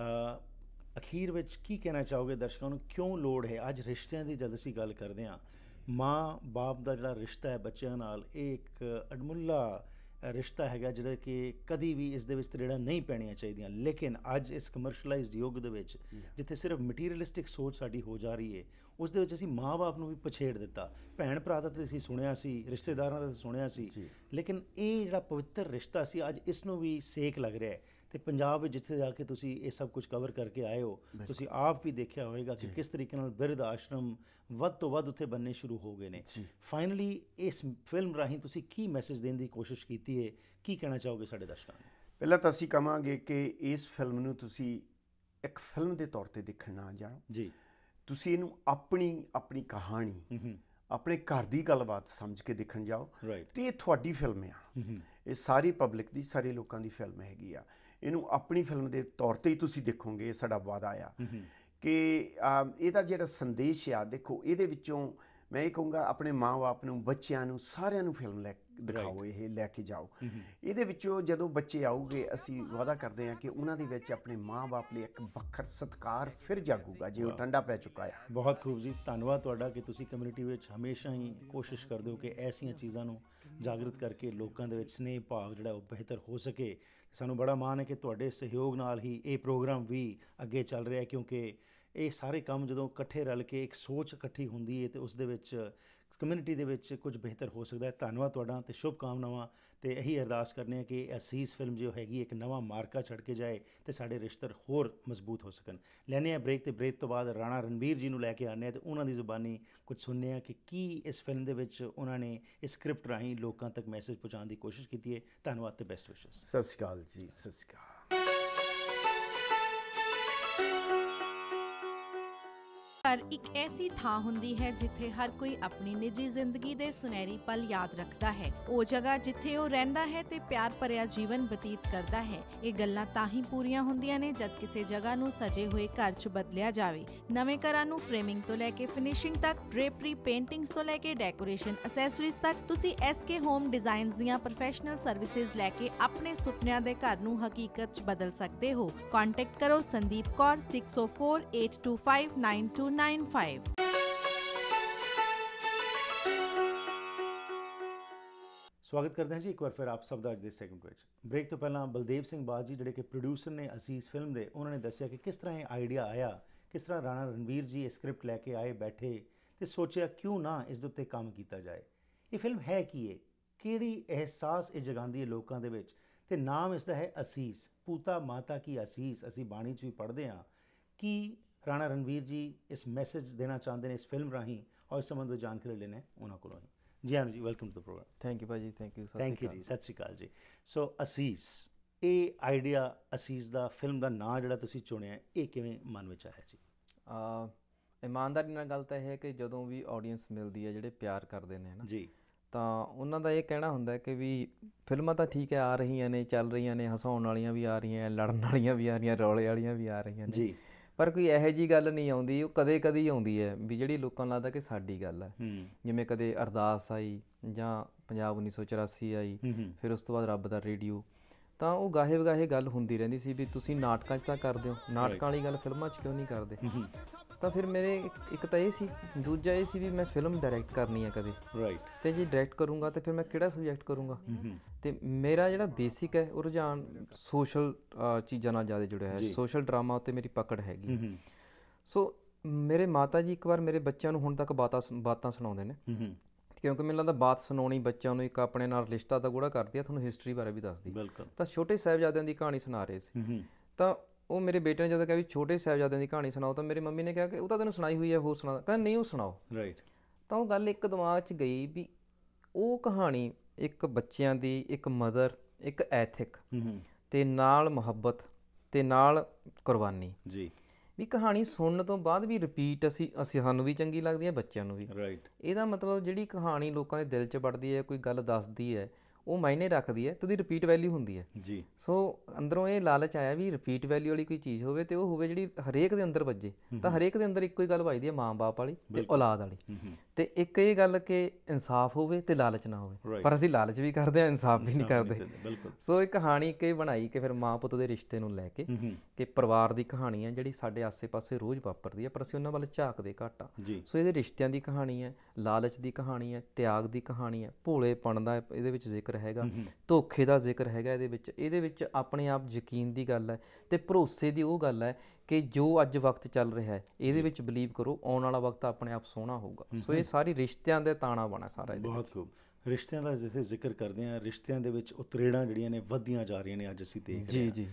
Speaker 1: ਅਖੀਰ ਵਿੱਚ ਕੀ ਕਹਿਣਾ ਚਾਹੋਗੇ ਦਰਸ਼ਕਾਂ ਨੂੰ, ਕਿਉਂ ਲੋੜ ਹੈ ਅੱਜ ਰਿਸ਼ਤਿਆਂ ਦੀ? ਜਦ ਅਸੀਂ ਗੱਲ ਕਰਦੇ ਹਾਂ, ਮਾਂ ਬਾਪ ਦਾ ਜਿਹੜਾ ਰਿਸ਼ਤਾ ਹੈ ਬੱਚਿਆਂ ਨਾਲ, ਇਹ ਇੱਕ ਅਡਮੁੱਲਾ ਰਿਸ਼ਤਾ ਹੈਗਾ ਜਿਹੜਾ ਕਿ ਕਦੀ ਵੀ ਇਸ ਦੇ ਵਿੱਚ ਤਰੇੜਾਂ ਨਹੀਂ ਪੈਣੀਆਂ ਚਾਹੀਦੀਆਂ। ਲੇਕਿਨ ਅੱਜ ਇਸ ਕਮਰਸ਼ਲਾਈਜ਼ਡ ਯੁੱਗ ਦੇ ਵਿੱਚ ਜਿੱਥੇ ਸਿਰਫ ਮਟੀਰੀਅਲਿਸਟਿਕ ਸੋਚ ਸਾਡੀ ਹੋ ਜਾ ਰਹੀ ਹੈ, ਉਸ ਦੇ ਵਿੱਚ ਅਸੀਂ ਮਾਂ ਬਾਪ ਨੂੰ ਵੀ ਪਛੇੜ ਦਿੱਤਾ। ਭੈਣ ਭਰਾ ਦਾ ਤਾਂ ਅਸੀਂ ਸੁਣਿਆ ਸੀ, ਰਿਸ਼ਤੇਦਾਰਾਂ ਦਾ ਸੁਣਿਆ ਸੀ, ਲੇਕਿਨ ਇਹ ਜਿਹੜਾ ਪਵਿੱਤਰ ਰਿਸ਼ਤਾ ਸੀ ਅੱਜ ਇਸ ਨੂੰ ਵੀ ਸੇਕ ਲੱਗ ਰਿਹਾ ਹੈ। ਤੇ ਪੰਜਾਬ ਵਿੱਚ ਜਿੱਥੇ ਜਾ ਕੇ ਤੁਸੀਂ ਇਹ ਸਭ ਕੁਝ ਕਵਰ ਕਰਕੇ ਆਏ ਹੋ, ਤੁਸੀਂ ਆਪ ਵੀ ਦੇਖਿਆ ਹੋਵੇਗਾ ਕਿ ਕਿਸ ਤਰੀਕੇ ਨਾਲ ਬਿਰਧ ਆਸ਼ਰਮ ਵੱਧ ਤੋਂ ਵੱਧ ਉੱਥੇ ਬਣਨੇ ਸ਼ੁਰੂ ਹੋ ਗਏ ਨੇ। ਫਾਈਨਲੀ ਇਸ ਫਿਲਮ ਰਾਹੀਂ ਤੁਸੀਂ ਕੀ ਮੈਸੇਜ ਦੇਣ ਦੀ ਕੋਸ਼ਿਸ਼ ਕੀਤੀ ਹੈ, ਕੀ ਕਹਿਣਾ ਚਾਹੋਗੇ ਸਾਡੇ ਦਰਸ਼ਕਾਂ ਨੂੰ?
Speaker 2: ਪਹਿਲਾਂ ਤਾਂ ਅਸੀਂ ਕਹਾਂਗੇ ਕਿ ਇਸ ਫਿਲਮ ਨੂੰ ਤੁਸੀਂ ਇੱਕ ਫਿਲਮ ਦੇ ਤੌਰ ਤੇ ਦੇਖਣ ਨਾ ਜਾਓ ਜੀ, ਤੁਸੀਂ ਇਹਨੂੰ ਆਪਣੀ ਆਪਣੀ ਕਹਾਣੀ, ਆਪਣੇ ਘਰ ਦੀ ਗੱਲਬਾਤ ਸਮਝ ਕੇ ਦੇਖਣ ਜਾਓ। ਤੇ ਇਹ ਤੁਹਾਡੀ ਫਿਲਮ ਆ, ਇਹ ਸਾਰੀ ਪਬਲਿਕ ਦੀ, ਸਾਰੇ ਲੋਕਾਂ ਦੀ ਫਿਲਮ ਹੈਗੀ ਆ। ਇਹਨੂੰ ਆਪਣੀ ਫਿਲਮ ਦੇ ਤੌਰ ਤੇ ਹੀ ਤੁਸੀਂ ਦੇਖੋਗੇ, ਇਹ ਸਾਡਾ ਵਾਅਦਾ ਆ ਕਿ ਇਹਦਾ ਜਿਹੜਾ ਸੰਦੇਸ਼ ਆ, ਦੇਖੋ ਇਹਦੇ ਵਿੱਚੋਂ ਮੈਂ ਇਹ ਕਹੂੰਗਾ ਆਪਣੇ ਮਾਂ ਬਾਪ ਨੂੰ, ਬੱਚਿਆਂ ਨੂੰ, ਸਾਰਿਆਂ ਨੂੰ ਫਿਲਮ ਲੈ ਦਿਖਾਓ, ਇਹ ਲੈ ਕੇ ਜਾਓ। ਇਹਦੇ ਵਿੱਚੋਂ ਜਦੋਂ ਬੱਚੇ ਆਊਗੇ, ਅਸੀਂ ਵਾਅਦਾ ਕਰਦੇ ਹਾਂ ਕਿ ਉਹਨਾਂ ਦੇ ਵਿੱਚ ਆਪਣੇ ਮਾਂ ਬਾਪ ਲਈ ਇੱਕ ਵੱਖਰਾ ਸਤਿਕਾਰ ਫਿਰ ਜਾਗੂਗਾ ਜੇ ਉਹ ਠੰਡਾ ਪੈ ਚੁੱਕਾ ਹੈ।
Speaker 1: ਬਹੁਤ ਖੂਬ ਜੀ, ਧੰਨਵਾਦ ਤੁਹਾਡਾ ਕਿ ਤੁਸੀਂ ਕਮਿਊਨਿਟੀ ਵਿੱਚ ਹਮੇਸ਼ਾ ਹੀ ਕੋਸ਼ਿਸ਼ ਕਰਦੇ ਹੋ ਕਿ ਐਸੀਆਂ ਚੀਜ਼ਾਂ ਨੂੰ ਜਾਗਰਤ ਕਰਕੇ ਲੋਕਾਂ ਦੇ ਵਿੱਚ ਸਨੇਹ ਭਾਵ ਜਿਹੜਾ ਉਹ ਬਿਹਤਰ ਹੋ ਸਕੇ। ਸਾਨੂੰ ਬੜਾ ਮਾਣ ਹੈ ਕਿ ਤੁਹਾਡੇ ਸਹਿਯੋਗ ਨਾਲ ਹੀ ਇਹ ਪ੍ਰੋਗਰਾਮ ਵੀ ਅੱਗੇ ਚੱਲ ਰਿਹਾ, ਕਿਉਂਕਿ ਇਹ ਸਾਰੇ ਕੰਮ ਜਦੋਂ ਇਕੱਠੇ ਰਲ ਕੇ ਇੱਕ ਸੋਚ ਇਕੱਠੀ ਹੁੰਦੀ ਹੈ ਤੇ ਉਸ ਦੇ ਵਿੱਚ ਕਮਿਊਨਿਟੀ ਦੇ ਵਿੱਚ ਕੁਝ ਬਿਹਤਰ ਹੋ ਸਕਦਾ ਹੈ। ਧੰਨਵਾਦ ਤੁਹਾਡਾ ਤੇ ਸ਼ੁਭ ਕਾਮਨਾਵਾਂ, ਤੇ ਇਹੀ ਅਰਦਾਸ ਕਰਨੇ ਆ ਕਿ ਅਸੀਸ ਫਿਲਮ ਜੋ ਹੈਗੀ ਇੱਕ ਨਵਾਂ ਮਾਰਕਾ ਛੱਡ ਕੇ ਜਾਏ ਤੇ ਸਾਡੇ ਰਿਸ਼ਤੇ ਹੋਰ ਮਜ਼ਬੂਤ ਹੋ ਸਕਣ। ਲੈਂਦੇ ਹਾਂ ਬ੍ਰੇਕ, ਤੇ ਬ੍ਰੇਕ ਤੋਂ ਬਾਅਦ ਰਾਣਾ ਰਣਬੀਰ ਜੀ ਨੂੰ ਲੈ ਕੇ ਆਉਂਦੇ ਹਾਂ ਤੇ ਉਹਨਾਂ ਦੀ ਜ਼ੁਬਾਨੀ ਕੁਝ ਸੁਣਨੇ ਆ ਕਿ ਕੀ ਇਸ ਫਿਲਮ ਦੇ ਵਿੱਚ ਉਹਨਾਂ ਨੇ ਇਸ ਸਕ੍ਰਿਪਟ ਰਾਹੀਂ ਲੋਕਾਂ ਤੱਕ ਮੈਸੇਜ ਪਹੁੰਚਾਉਣ ਦੀ ਕੋਸ਼ਿਸ਼ ਕੀਤੀ ਹੈ। ਧੰਨਵਾਦ ਤੇ ਬੈਸਟ ਵਿਸ਼ੇਸ।
Speaker 2: ਸਤਿ ਸ਼੍ਰੀ ਅਕਾਲ ਜੀ। ਸਤਿ ਸ਼੍ਰੀ ਅਕਾਲ।
Speaker 3: ਘਰ ਇੱਕ ਐਸੀ ਥਾਂ ਹੁੰਦੀ ਹੈ ਜਿੱਥੇ ਹਰ ਕੋਈ ਆਪਣੀ ਨਿੱਜੀ ਜ਼ਿੰਦਗੀ ਦੇ ਸੁਨਹਿਰੀ ਪਲ ਯਾਦ ਰੱਖਦਾ ਹੈ। ਉਹ ਜਗ੍ਹਾ ਜਿੱਥੇ ਉਹ ਰਹਿੰਦਾ ਹੈ ਤੇ ਪਿਆਰ ਭਰਿਆ ਜੀਵਨ ਬਤੀਤ ਕਰਦਾ ਹੈ। ਇਹ ਗੱਲਾਂ ਤਾਂ ਹੀ ਪੂਰੀਆਂ ਹੁੰਦੀਆਂ ਨੇ ਜਦ ਕਿਸੇ ਜਗ੍ਹਾ ਨੂੰ ਸਜੇ ਹੋਏ ਘਰ 'ਚ ਬਦਲਿਆ ਜਾਵੇ। ਨਵੇਂ ਘਰਾਂ ਨੂੰ ਫਰੇਮਿੰਗ ਤੋਂ ਲੈ ਕੇ ਫਿਨਿਸ਼ਿੰਗ ਤੱਕ, ਡ੍ਰੇਪਰੀ, ਪੇਂਟਿੰਗਸ ਤੋਂ ਲੈ ਕੇ ਡੈਕੋਰੇਸ਼ਨ ਅਸੈਸਰੀਜ਼ ਤੱਕ, ਤੁਸੀਂ ਐਸ ਕੇ ਹੋਮ ਡਿਜ਼ਾਈਨਸ ਦੀਆਂ ਪ੍ਰੋਫੈਸ਼ਨਲ ਸਰਵਿਸਿਜ਼ ਲੈ ਕੇ ਆਪਣੇ ਸੁਪਨਿਆਂ ਦੇ ਘਰ ਨੂੰ ਹਕੀਕਤ 'ਚ ਬਦਲ ਸਕਦੇ ਹੋ। ਕੰਟੈਕਟ ਕਰੋ Sandeep Kaur six O four eight two five nine two nine five.
Speaker 1: ਸਵਾਗਤ ਕਰਦੇ ਹਾਂ ਜੀ ਇੱਕ ਵਾਰ ਫਿਰ ਆਪ ਸਭ ਦਾ ਅੱਜ ਦੇ ਸੈਗਮੈਂਟ ਵਿੱਚ। ਬ੍ਰੇਕ ਤੋਂ ਪਹਿਲਾਂ ਬਲਦੇਵ ਸਿੰਘ ਬਾਜ ਜੀ ਜਿਹੜੇ ਕਿ ਪ੍ਰੋਡਿਊਸਰ ਨੇ ਅਸੀਸ ਫਿਲਮ ਦੇ, ਉਹਨਾਂ ਨੇ ਦੱਸਿਆ ਕਿ ਕਿਸ ਤਰ੍ਹਾਂ ਇਹ ਆਈਡੀਆ ਆਇਆ, ਕਿਸ ਤਰ੍ਹਾਂ ਰਾਣਾ ਰਣਬੀਰ ਜੀ ਇਹ ਸਕ੍ਰਿਪਟ ਲੈ ਕੇ ਆਏ, ਬੈਠੇ ਤੇ ਸੋਚਿਆ ਕਿਉਂ ਨਾ ਇਸ ਦੇ ਉੱਤੇ ਕੰਮ ਕੀਤਾ ਜਾਏ। ਇਹ ਫਿਲਮ ਹੈ ਕੀ ਹੈ, ਕਿਹੜੀ ਅਹਿਸਾਸ ਇਹ ਜਗਾਉਂਦੀ ਹੈ ਲੋਕਾਂ ਦੇ ਵਿੱਚ, ਤੇ ਨਾਮ ਇਸ ਦਾ ਹੈ ਅਸੀਸ, ਪੂਤਾ ਮਾਤਾ ਕੀ ਅਸੀਸ। ਅਸੀਂ ਬਾਣੀ 'ਚ ਵੀ ਪੜ੍ਹਦੇ ਹਾਂ। ਕੀ ਰਾਣਾ ਰਣਵੀਰ ਜੀ ਇਸ ਮੈਸੇਜ ਦੇਣਾ ਚਾਹੁੰਦੇ ਨੇ ਇਸ ਫਿਲਮ ਰਾਹੀਂ, ਔਰ ਇਸ ਸੰਬੰਧ ਵਿੱਚ ਜਾਣਕਾਰੀ ਲੈਣੇ ਉਹਨਾਂ ਕੋਲੋਂ ਹੀ। ਜੀ ਆਨ ਜੀ, welcome to the programme.
Speaker 4: Thank you ਭਾਅ ਜੀ, ਥੈਂਕ ਯੂ।
Speaker 1: ਥੈਂਕ ਯੂ ਜੀ, ਸਤਿ ਸ਼੍ਰੀ ਅਕਾਲ ਜੀ। ਸੋ ਅਸੀਸ, ਇਹ ਆਈਡੀਆ ਅਸੀਸ ਦਾ, ਫਿਲਮ ਦਾ ਨਾਂ ਜਿਹੜਾ ਤੁਸੀਂ ਚੁਣਿਆ, ਇਹ ਕਿਵੇਂ ਮਨ ਵਿੱਚ ਆਇਆ ਜੀ?
Speaker 4: ਇਮਾਨਦਾਰੀ ਨਾਲ ਗੱਲ ਤਾਂ ਇਹ ਹੈ ਕਿ ਜਦੋਂ ਵੀ ਆਡੀਅנס ਮਿਲਦੀ ਹੈ, ਜਿਹੜੇ ਪਿਆਰ ਕਰਦੇ ਨੇ ਨਾ
Speaker 1: ਜੀ,
Speaker 4: ਤਾਂ ਉਹਨਾਂ ਦਾ ਇਹ ਕਹਿਣਾ ਹੁੰਦਾ ਕਿ ਵੀ ਫਿਲਮਾਂ ਤਾਂ ਠੀਕ ਹੈ, ਆ ਰਹੀਆਂ ਨੇ, ਚੱਲ ਰਹੀਆਂ ਨੇ, ਹਸਾਉਣ ਵਾਲੀਆਂ ਵੀ ਆ ਰਹੀਆਂ, ਲੜਨ ਵਾਲੀਆਂ ਵੀ ਆ ਰਹੀਆਂ, ਰੌਲੇ ਵਾਲੀਆਂ ਵੀ ਆ ਰਹੀਆਂ ਨੇ
Speaker 1: ਜੀ,
Speaker 4: ਪਰ ਕੋਈ ਇਹੋ ਜਿਹੀ ਗੱਲ ਨਹੀਂ ਆਉਂਦੀ। ਉਹ ਕਦੇ ਕਦੇ ਹੀ ਆਉਂਦੀ ਹੈ ਵੀ ਜਿਹੜੀ ਲੋਕਾਂ ਨੂੰ ਲੱਗਦਾ ਕਿ ਸਾਡੀ ਗੱਲ ਹੈ। ਜਿਵੇਂ ਕਦੇ ਅਰਦਾਸ ਆਈ ਜਾਂ ਪੰਜਾਬ ਉੱਨੀ ਸੌ ਚੁਰਾਸੀ ਆਈ, ਫਿਰ ਉਸ ਤੋਂ ਬਾਅਦ ਰੱਬ ਦਾ ਰੇਡੀਓ, ਤਾਂ ਉਹ ਗਾਹੇ ਵਗਾਹੇ ਗੱਲ ਹੁੰਦੀ ਰਹਿੰਦੀ ਸੀ ਵੀ ਤੁਸੀਂ ਨਾਟਕਾਂ 'ਚ ਤਾਂ ਕਰਦੇ ਹੋ, ਨਾਟਕਾਂ ਵਾਲੀ ਗੱਲ ਫਿਲਮਾਂ 'ਚ ਕਿਉਂ ਨਹੀਂ ਕਰਦੇ? ਤਾਂ ਫਿਰ ਮੇਰੇ ਇੱਕ ਤਾਂ ਇਹ ਸੀ, ਦੂਜਾ ਇਹ ਸੀ ਵੀ ਮੈਂ ਫਿਲਮ ਡਾਇਰੈਕਟ ਕਰਨੀ ਹੈ ਕਦੇ, ਰਾਈਟ, ਅਤੇ ਜੇ ਡਾਇਰੈਕਟ ਕਰੂੰਗਾ ਤਾਂ ਫਿਰ ਮੈਂ ਕਿਹੜਾ ਸਬਜੈਕਟ ਕਰੂੰਗਾ? ਅਤੇ ਮੇਰਾ ਜਿਹੜਾ ਬੇਸਿਕ ਹੈ ਉਹ ਰੁਝਾਨ ਸੋਸ਼ਲ ਚੀਜ਼ਾਂ ਨਾਲ ਜ਼ਿਆਦਾ ਜੁੜਿਆ ਹੈ, ਸੋਸ਼ਲ ਡਰਾਮਾ ਉੱਤੇ ਮੇਰੀ ਪਕੜ ਹੈਗੀ। ਸੋ ਮੇਰੇ ਮਾਤਾ ਜੀ ਇੱਕ ਵਾਰ ਮੇਰੇ ਬੱਚਿਆਂ ਨੂੰ ਹੁਣ ਤੱਕ ਬਾਤਾਂ ਬਾਤਾਂ ਸੁਣਾਉਂਦੇ ਨੇ, ਕਿਉਂਕਿ ਮੈਨੂੰ ਲੱਗਦਾ ਬਾਤ ਸੁਣਾਉਣੀ ਬੱਚਿਆਂ ਨੂੰ ਇੱਕ ਆਪਣੇ ਨਾਲ ਰਿਸ਼ਤਾ ਤਾਂ ਗੂੜਾ ਕਰਦੀ ਆ, ਤੁਹਾਨੂੰ ਹਿਸਟਰੀ ਬਾਰੇ ਵੀ ਦੱਸਦੀ। ਤਾਂ ਛੋਟੇ ਸਾਹਿਬਜ਼ਾਦਿਆਂ ਦੀ ਕਹਾਣੀ ਸੁਣਾ ਰਹੇ ਸੀ, ਤਾਂ ਉਹ ਮੇਰੇ ਬੇਟੇ ਨੇ ਜਦੋਂ ਕਿਹਾ ਵੀ ਛੋਟੇ ਸਾਹਿਬਜ਼ਾਦਿਆਂ ਦੀ ਕਹਾਣੀ ਸੁਣਾਓ, ਤਾਂ ਮੇਰੀ ਮੰਮੀ ਨੇ ਕਿਹਾ ਕਿ ਉਹ ਤਾਂ ਤੈਨੂੰ ਸੁਣਾਈ ਹੋਈ ਹੈ, ਹੋਰ ਸੁਣਾ। ਕਹਿੰਦਾ ਨਹੀਂ, ਉਹ ਸੁਣਾਓ। ਰਾਈਟ। ਤਾਂ ਉਹ ਗੱਲ ਇੱਕ ਦਿਮਾਗ 'ਚ ਗਈ ਵੀ ਉਹ ਕਹਾਣੀ ਇੱਕ ਬੱਚਿਆਂ ਦੀ, ਇੱਕ ਮਦਰ, ਇੱਕ ਐਥਿਕ, ਅਤੇ ਨਾਲ ਮੁਹੱਬਤ, ਅਤੇ ਨਾਲ ਕੁਰਬਾਨੀ। ਜੀ। ਵੀ ਕਹਾਣੀ ਸੁਣਨ ਤੋਂ ਬਾਅਦ ਵੀ ਰਿਪੀਟ ਅਸੀਂ ਅਸੀਂ ਸਾਨੂੰ ਵੀ ਚੰਗੀ ਲੱਗਦੀ ਹੈ, ਬੱਚਿਆਂ ਨੂੰ ਵੀ। ਰਾਈਟ। ਇਹਦਾ ਮਤਲਬ ਜਿਹੜੀ ਕਹਾਣੀ ਲੋਕਾਂ ਦੇ ਦਿਲ 'ਚ ਵੜਦੀ ਹੈ, ਕੋਈ ਗੱਲ ਦੱਸਦੀ ਹੈ, ਉਹ ਮਾਇਨੇ ਰੱਖਦੀ ਹੈ, ਅਤੇ ਉਹਦੀ ਰਿਪੀਟ ਵੈਲਿਊ ਹੁੰਦੀ ਹੈ। ਜੀ। ਸੋ ਅੰਦਰੋਂ ਇਹ ਲਾਲਚ ਆਇਆ ਵੀ ਰਿਪੀਟ ਵੈਲਿਊ ਵਾਲੀ ਕੋਈ ਚੀਜ਼ ਹੋਵੇ, ਅਤੇ ਉਹ ਹੋਵੇ ਜਿਹੜੀ ਹਰੇਕ ਦੇ ਅੰਦਰ ਵੱਜੇ। ਤਾਂ ਹਰੇਕ ਦੇ ਅੰਦਰ ਇੱਕੋ ਹੀ ਗੱਲ ਵੱਜਦੀ ਹੈ, ਮਾਂ ਬਾਪ ਵਾਲੀ ਅਤੇ ਔਲਾਦ ਵਾਲੀ। ਅਤੇ ਇੱਕ ਇਹ ਗੱਲ ਕਿ ਇਨਸਾਫ ਹੋਵੇ ਅਤੇ ਲਾਲਚ ਨਾ ਹੋਵੇ, ਪਰ ਅਸੀਂ ਲਾਲਚ ਵੀ ਕਰਦੇ ਹਾਂ, ਇਨਸਾਫ ਵੀ ਨਹੀਂ ਕਰਦੇ। ਸੋ ਇਹ ਕਹਾਣੀ ਇੱਕ ਇਹ ਬਣਾਈ ਕਿ ਫਿਰ ਮਾਂ ਪੁੱਤ ਦੇ ਰਿਸ਼ਤੇ ਨੂੰ ਲੈ ਕੇ, ਕਿ ਪਰਿਵਾਰ ਦੀ ਕਹਾਣੀ ਹੈ ਜਿਹੜੀ ਸਾਡੇ ਆਸੇ ਪਾਸੇ ਰੋਜ਼ ਵਾਪਰਦੀ ਹੈ, ਪਰ ਅਸੀਂ ਉਹਨਾਂ ਵੱਲ ਝਾਕਦੇ ਘੱਟ ਆ। ਸੋ ਇਹਦੇ ਰਿਸ਼ਤਿਆਂ ਦੀ ਕਹਾਣੀ ਹੈ, ਲਾਲਚ ਦੀ ਕਹਾਣੀ ਹੈ, ਤਿਆਗ ਦੀ ਕਹਾਣੀ ਹੈ, ਭੋਲੇਪਣ ਦਾ ਇਹਦੇ ਵਿੱਚ ਜ਼ਿਕਰ ਹੈਗਾ, ਧੋਖੇ ਦਾ ਜ਼ਿਕਰ ਹੈਗਾ ਇਹਦੇ ਵਿੱਚ। ਇਹਦੇ ਵਿੱਚ ਆਪਣੇ ਆਪ ਯਕੀਨ ਦੀ ਗੱਲ ਹੈ, ਅਤੇ ਭਰੋਸੇ ਦੀ ਉਹ ਗੱਲ ਹੈ ਕਿ ਜੋ ਅੱਜ ਵਕਤ ਚੱਲ ਰਿਹਾ ਹੈ ਇਹਦੇ ਵਿੱਚ ਬਿਲੀਵ ਕਰੋ, ਆਉਣ ਵਾਲਾ ਵਕਤ ਆਪਣੇ ਆਪ ਸੋਹਣਾ ਹੋਊਗਾ। ਸੋ ਇਹ ਸਾਰੀ ਰਿਸ਼ਤਿਆਂ ਦੇ ਤਾਣਾ ਬਣਾ ਸਾਰਾ ਇਹਦੇ।
Speaker 1: ਬਹੁਤ ਖੂਬ। ਰਿਸ਼ਤਿਆਂ ਦਾ ਜਿੱਥੇ ਜ਼ਿਕਰ ਕਰਦੇ ਹਾਂ, ਰਿਸ਼ਤਿਆਂ ਦੇ ਵਿੱਚ ਉਤਰੇੜਾਂ ਜਿਹੜੀਆਂ ਨੇ ਵੱਧਦੀਆਂ ਜਾ ਰਹੀਆਂ ਨੇ, ਅੱਜ ਅਸੀਂ ਦੇਖ ਰਹੇ ਹਾਂ। ਜੀ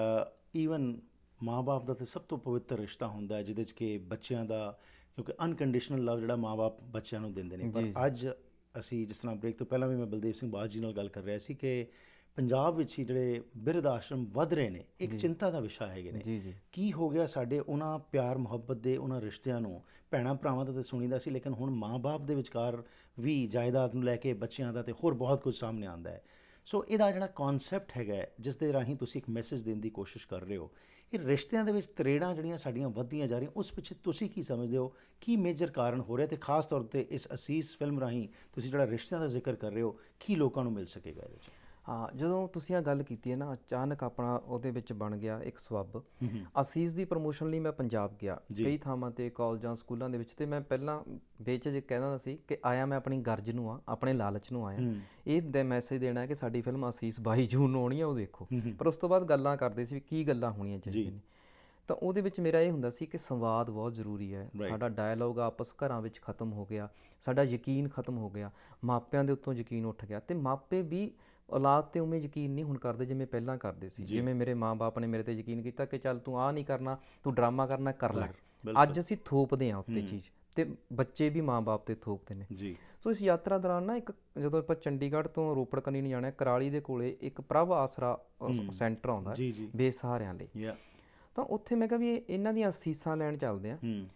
Speaker 1: ਜੀ। ਈਵਨ ਮਾਂ ਬਾਪ ਦਾ ਤਾਂ ਸਭ ਤੋਂ ਪਵਿੱਤਰ ਰਿਸ਼ਤਾ ਹੁੰਦਾ ਹੈ, ਜਿਹਦੇ 'ਚ ਕਿ ਬੱਚਿਆਂ ਦਾ, ਕਿਉਂਕਿ ਅਨਕੰਡੀਸ਼ਨਲ ਲਵ ਜਿਹੜਾ ਮਾਂ ਬਾਪ ਬੱਚਿਆਂ ਨੂੰ ਦਿੰਦੇ ਨੇ। ਪਰ ਅੱਜ ਅਸੀਂ ਜਿਸ ਤਰ੍ਹਾਂ ਬ੍ਰੇਕ ਤੋਂ ਪਹਿਲਾਂ ਵੀ ਮੈਂ ਬਲਦੇਵ ਸਿੰਘ ਬਾਜ ਜੀ ਨਾਲ ਗੱਲ ਕਰ ਰਿਹਾ ਸੀ ਕਿ ਪੰਜਾਬ ਵਿੱਚ ਹੀ ਜਿਹੜੇ ਬਿਰਧ ਆਸ਼ਰਮ ਵੱਧ ਰਹੇ ਨੇ, ਇੱਕ ਚਿੰਤਾ ਦਾ ਵਿਸ਼ਾ ਹੈਗੇ ਨੇ। ਜੀ ਜੀ। ਕੀ ਹੋ ਗਿਆ ਸਾਡੇ ਉਹਨਾਂ ਪਿਆਰ ਮੁਹੱਬਤ ਦੇ ਉਹਨਾਂ ਰਿਸ਼ਤਿਆਂ ਨੂੰ? ਭੈਣਾਂ ਭਰਾਵਾਂ ਦਾ ਤਾਂ ਸੁਣੀਦਾ ਸੀ, ਲੇਕਿਨ ਹੁਣ ਮਾਂ ਬਾਪ ਦੇ ਵਿਚਕਾਰ ਵੀ ਜਾਇਦਾਦ ਨੂੰ ਲੈ ਕੇ ਬੱਚਿਆਂ ਦਾ, ਅਤੇ ਹੋਰ ਬਹੁਤ ਕੁਝ ਸਾਹਮਣੇ ਆਉਂਦਾ ਹੈ। ਸੋ ਇਹਦਾ ਜਿਹੜਾ ਕੌਨਸੈਪਟ ਹੈਗਾ, ਜਿਸ ਦੇ ਰਾਹੀਂ ਤੁਸੀਂ ਇੱਕ ਮੈਸੇਜ ਦੇਣ ਦੀ ਕੋਸ਼ਿਸ਼ ਕਰ ਰਹੇ ਹੋ, ਇਹ ਰਿਸ਼ਤਿਆਂ ਦੇ ਵਿੱਚ ਤਰੇੜਾਂ ਜਿਹੜੀਆਂ ਸਾਡੀਆਂ ਵੱਧਦੀਆਂ ਜਾ ਰਹੀਆਂ, ਉਸ ਪਿੱਛੇ ਤੁਸੀਂ ਕੀ ਸਮਝਦੇ ਹੋ? ਕੀ ਮੇਜਰ ਕਾਰਨ ਹੋ ਰਿਹਾ? ਅਤੇ ਖਾਸ ਤੌਰ 'ਤੇ ਇਸ ਅਸੀਸ ਫਿਲਮ ਰਾਹੀਂ ਤੁਸੀਂ ਜਿਹੜਾ ਰਿਸ਼ਤਿਆਂ ਦਾ ਜ਼ਿਕਰ ਕਰ ਰਹੇ ਹੋ, ਕੀ ਲੋਕਾਂ ਨੂੰ ਮਿਲ ਸਕੇਗਾ ਇਹਦੇ 'ਚ?
Speaker 4: ਹਾਂ, ਜਦੋਂ ਤੁਸੀਂ ਇਹ ਗੱਲ ਕੀਤੀ ਹੈ ਨਾ, ਅਚਾਨਕ ਆਪਣਾ ਉਹਦੇ ਵਿੱਚ ਬਣ ਗਿਆ ਇੱਕ ਸਬੱਬ। ਅਸੀਸ ਦੀ ਪ੍ਰਮੋਸ਼ਨ ਲਈ ਮੈਂ ਪੰਜਾਬ ਗਿਆ, ਕਈ ਥਾਵਾਂ 'ਤੇ, ਕਾਲਜਾਂ, ਸਕੂਲਾਂ ਦੇ ਵਿੱਚ, ਅਤੇ ਮੈਂ ਪਹਿਲਾਂ ਬੇਝਿਜਕ ਕਹਿੰਦਾ ਸੀ ਕਿ ਆਇਆ ਮੈਂ ਆਪਣੀ ਗਰਜ ਨੂੰ ਆ, ਆਪਣੇ ਲਾਲਚ ਨੂੰ ਆਇਆ, ਇਹ ਦੇ ਮੈਸੇਜ ਦੇਣਾ ਕਿ ਸਾਡੀ ਫਿਲਮ ਅਸੀਸ ਬਾਈ ਜੂਨ ਨੂੰ ਆਉਣੀ ਆ, ਉਹ ਦੇਖੋ। ਪਰ ਉਸ ਤੋਂ ਬਾਅਦ ਗੱਲਾਂ ਕਰਦੇ ਸੀ ਵੀ ਕੀ ਗੱਲਾਂ ਹੋਣੀਆਂ ਚਾਹੀਦੀਆਂ ਨੇ। ਤਾਂ ਉਹਦੇ ਵਿੱਚ ਮੇਰਾ ਇਹ ਹੁੰਦਾ ਸੀ ਕਿ ਸੰਵਾਦ ਬਹੁਤ ਜ਼ਰੂਰੀ ਹੈ। ਸਾਡਾ ਡਾਇਲੋਗ ਆਪਸ ਘਰਾਂ ਵਿੱਚ ਖਤਮ ਹੋ ਗਿਆ, ਸਾਡਾ ਯਕੀਨ ਖਤਮ ਹੋ ਗਿਆ, ਮਾਪਿਆਂ ਦੇ ਉੱਤੋਂ ਯਕੀਨ ਉੱਠ ਗਿਆ, ਅਤੇ ਮਾਪੇ ਵੀ ਔਲਾਦ 'ਤੇ ਉਵੇਂ ਯਕੀਨ ਨਹੀਂ ਹੁਣ ਕਰਦੇ ਜਿਵੇਂ ਪਹਿਲਾਂ ਕਰਦੇ ਸੀ। ਜਿਵੇਂ ਮੇਰੇ ਮਾਂ ਬਾਪ ਨੇ ਮੇਰੇ 'ਤੇ ਯਕੀਨ ਕੀਤਾ ਕਿ ਚੱਲ ਤੂੰ ਆਹ ਨਹੀਂ ਕਰਨਾ, ਤੂੰ ਡਰਾਮਾ ਕਰਨਾ, ਕਰ ਲੈ। ਅੱਜ ਅਸੀਂ ਥੋਪਦੇ ਹਾਂ ਉੱਤੇ ਚੀਜ਼, ਅਤੇ ਬੱਚੇ ਵੀ ਮਾਂ ਬਾਪ 'ਤੇ ਥੋਪਦੇ ਨੇ। ਜੀ। ਸੋ ਇਸ ਯਾਤਰਾ ਦੌਰਾਨ ਨਾ ਇੱਕ, ਜਦੋਂ ਆਪਾਂ ਚੰਡੀਗੜ੍ਹ ਤੋਂ ਰੋਪੜ ਕੰਨੀ ਨੂੰ ਜਾਣਾ, ਕਰਾਲੀ ਦੇ ਕੋਲੇ ਇੱਕ ਪ੍ਰਭ ਆਸਰਾ ਸੈਂਟਰ ਆਉਂਦਾ ਬੇਸਹਾਰਿਆਂ ਲਈ। ਤਾਂ ਉੱਥੇ ਮੈਂ ਕਿਹਾ ਵੀ ਇਹਨਾਂ ਦੀਆਂ ਅਸੀਸਾਂ ਲੈਣ ਚੱਲਦੇ ਹਾਂ।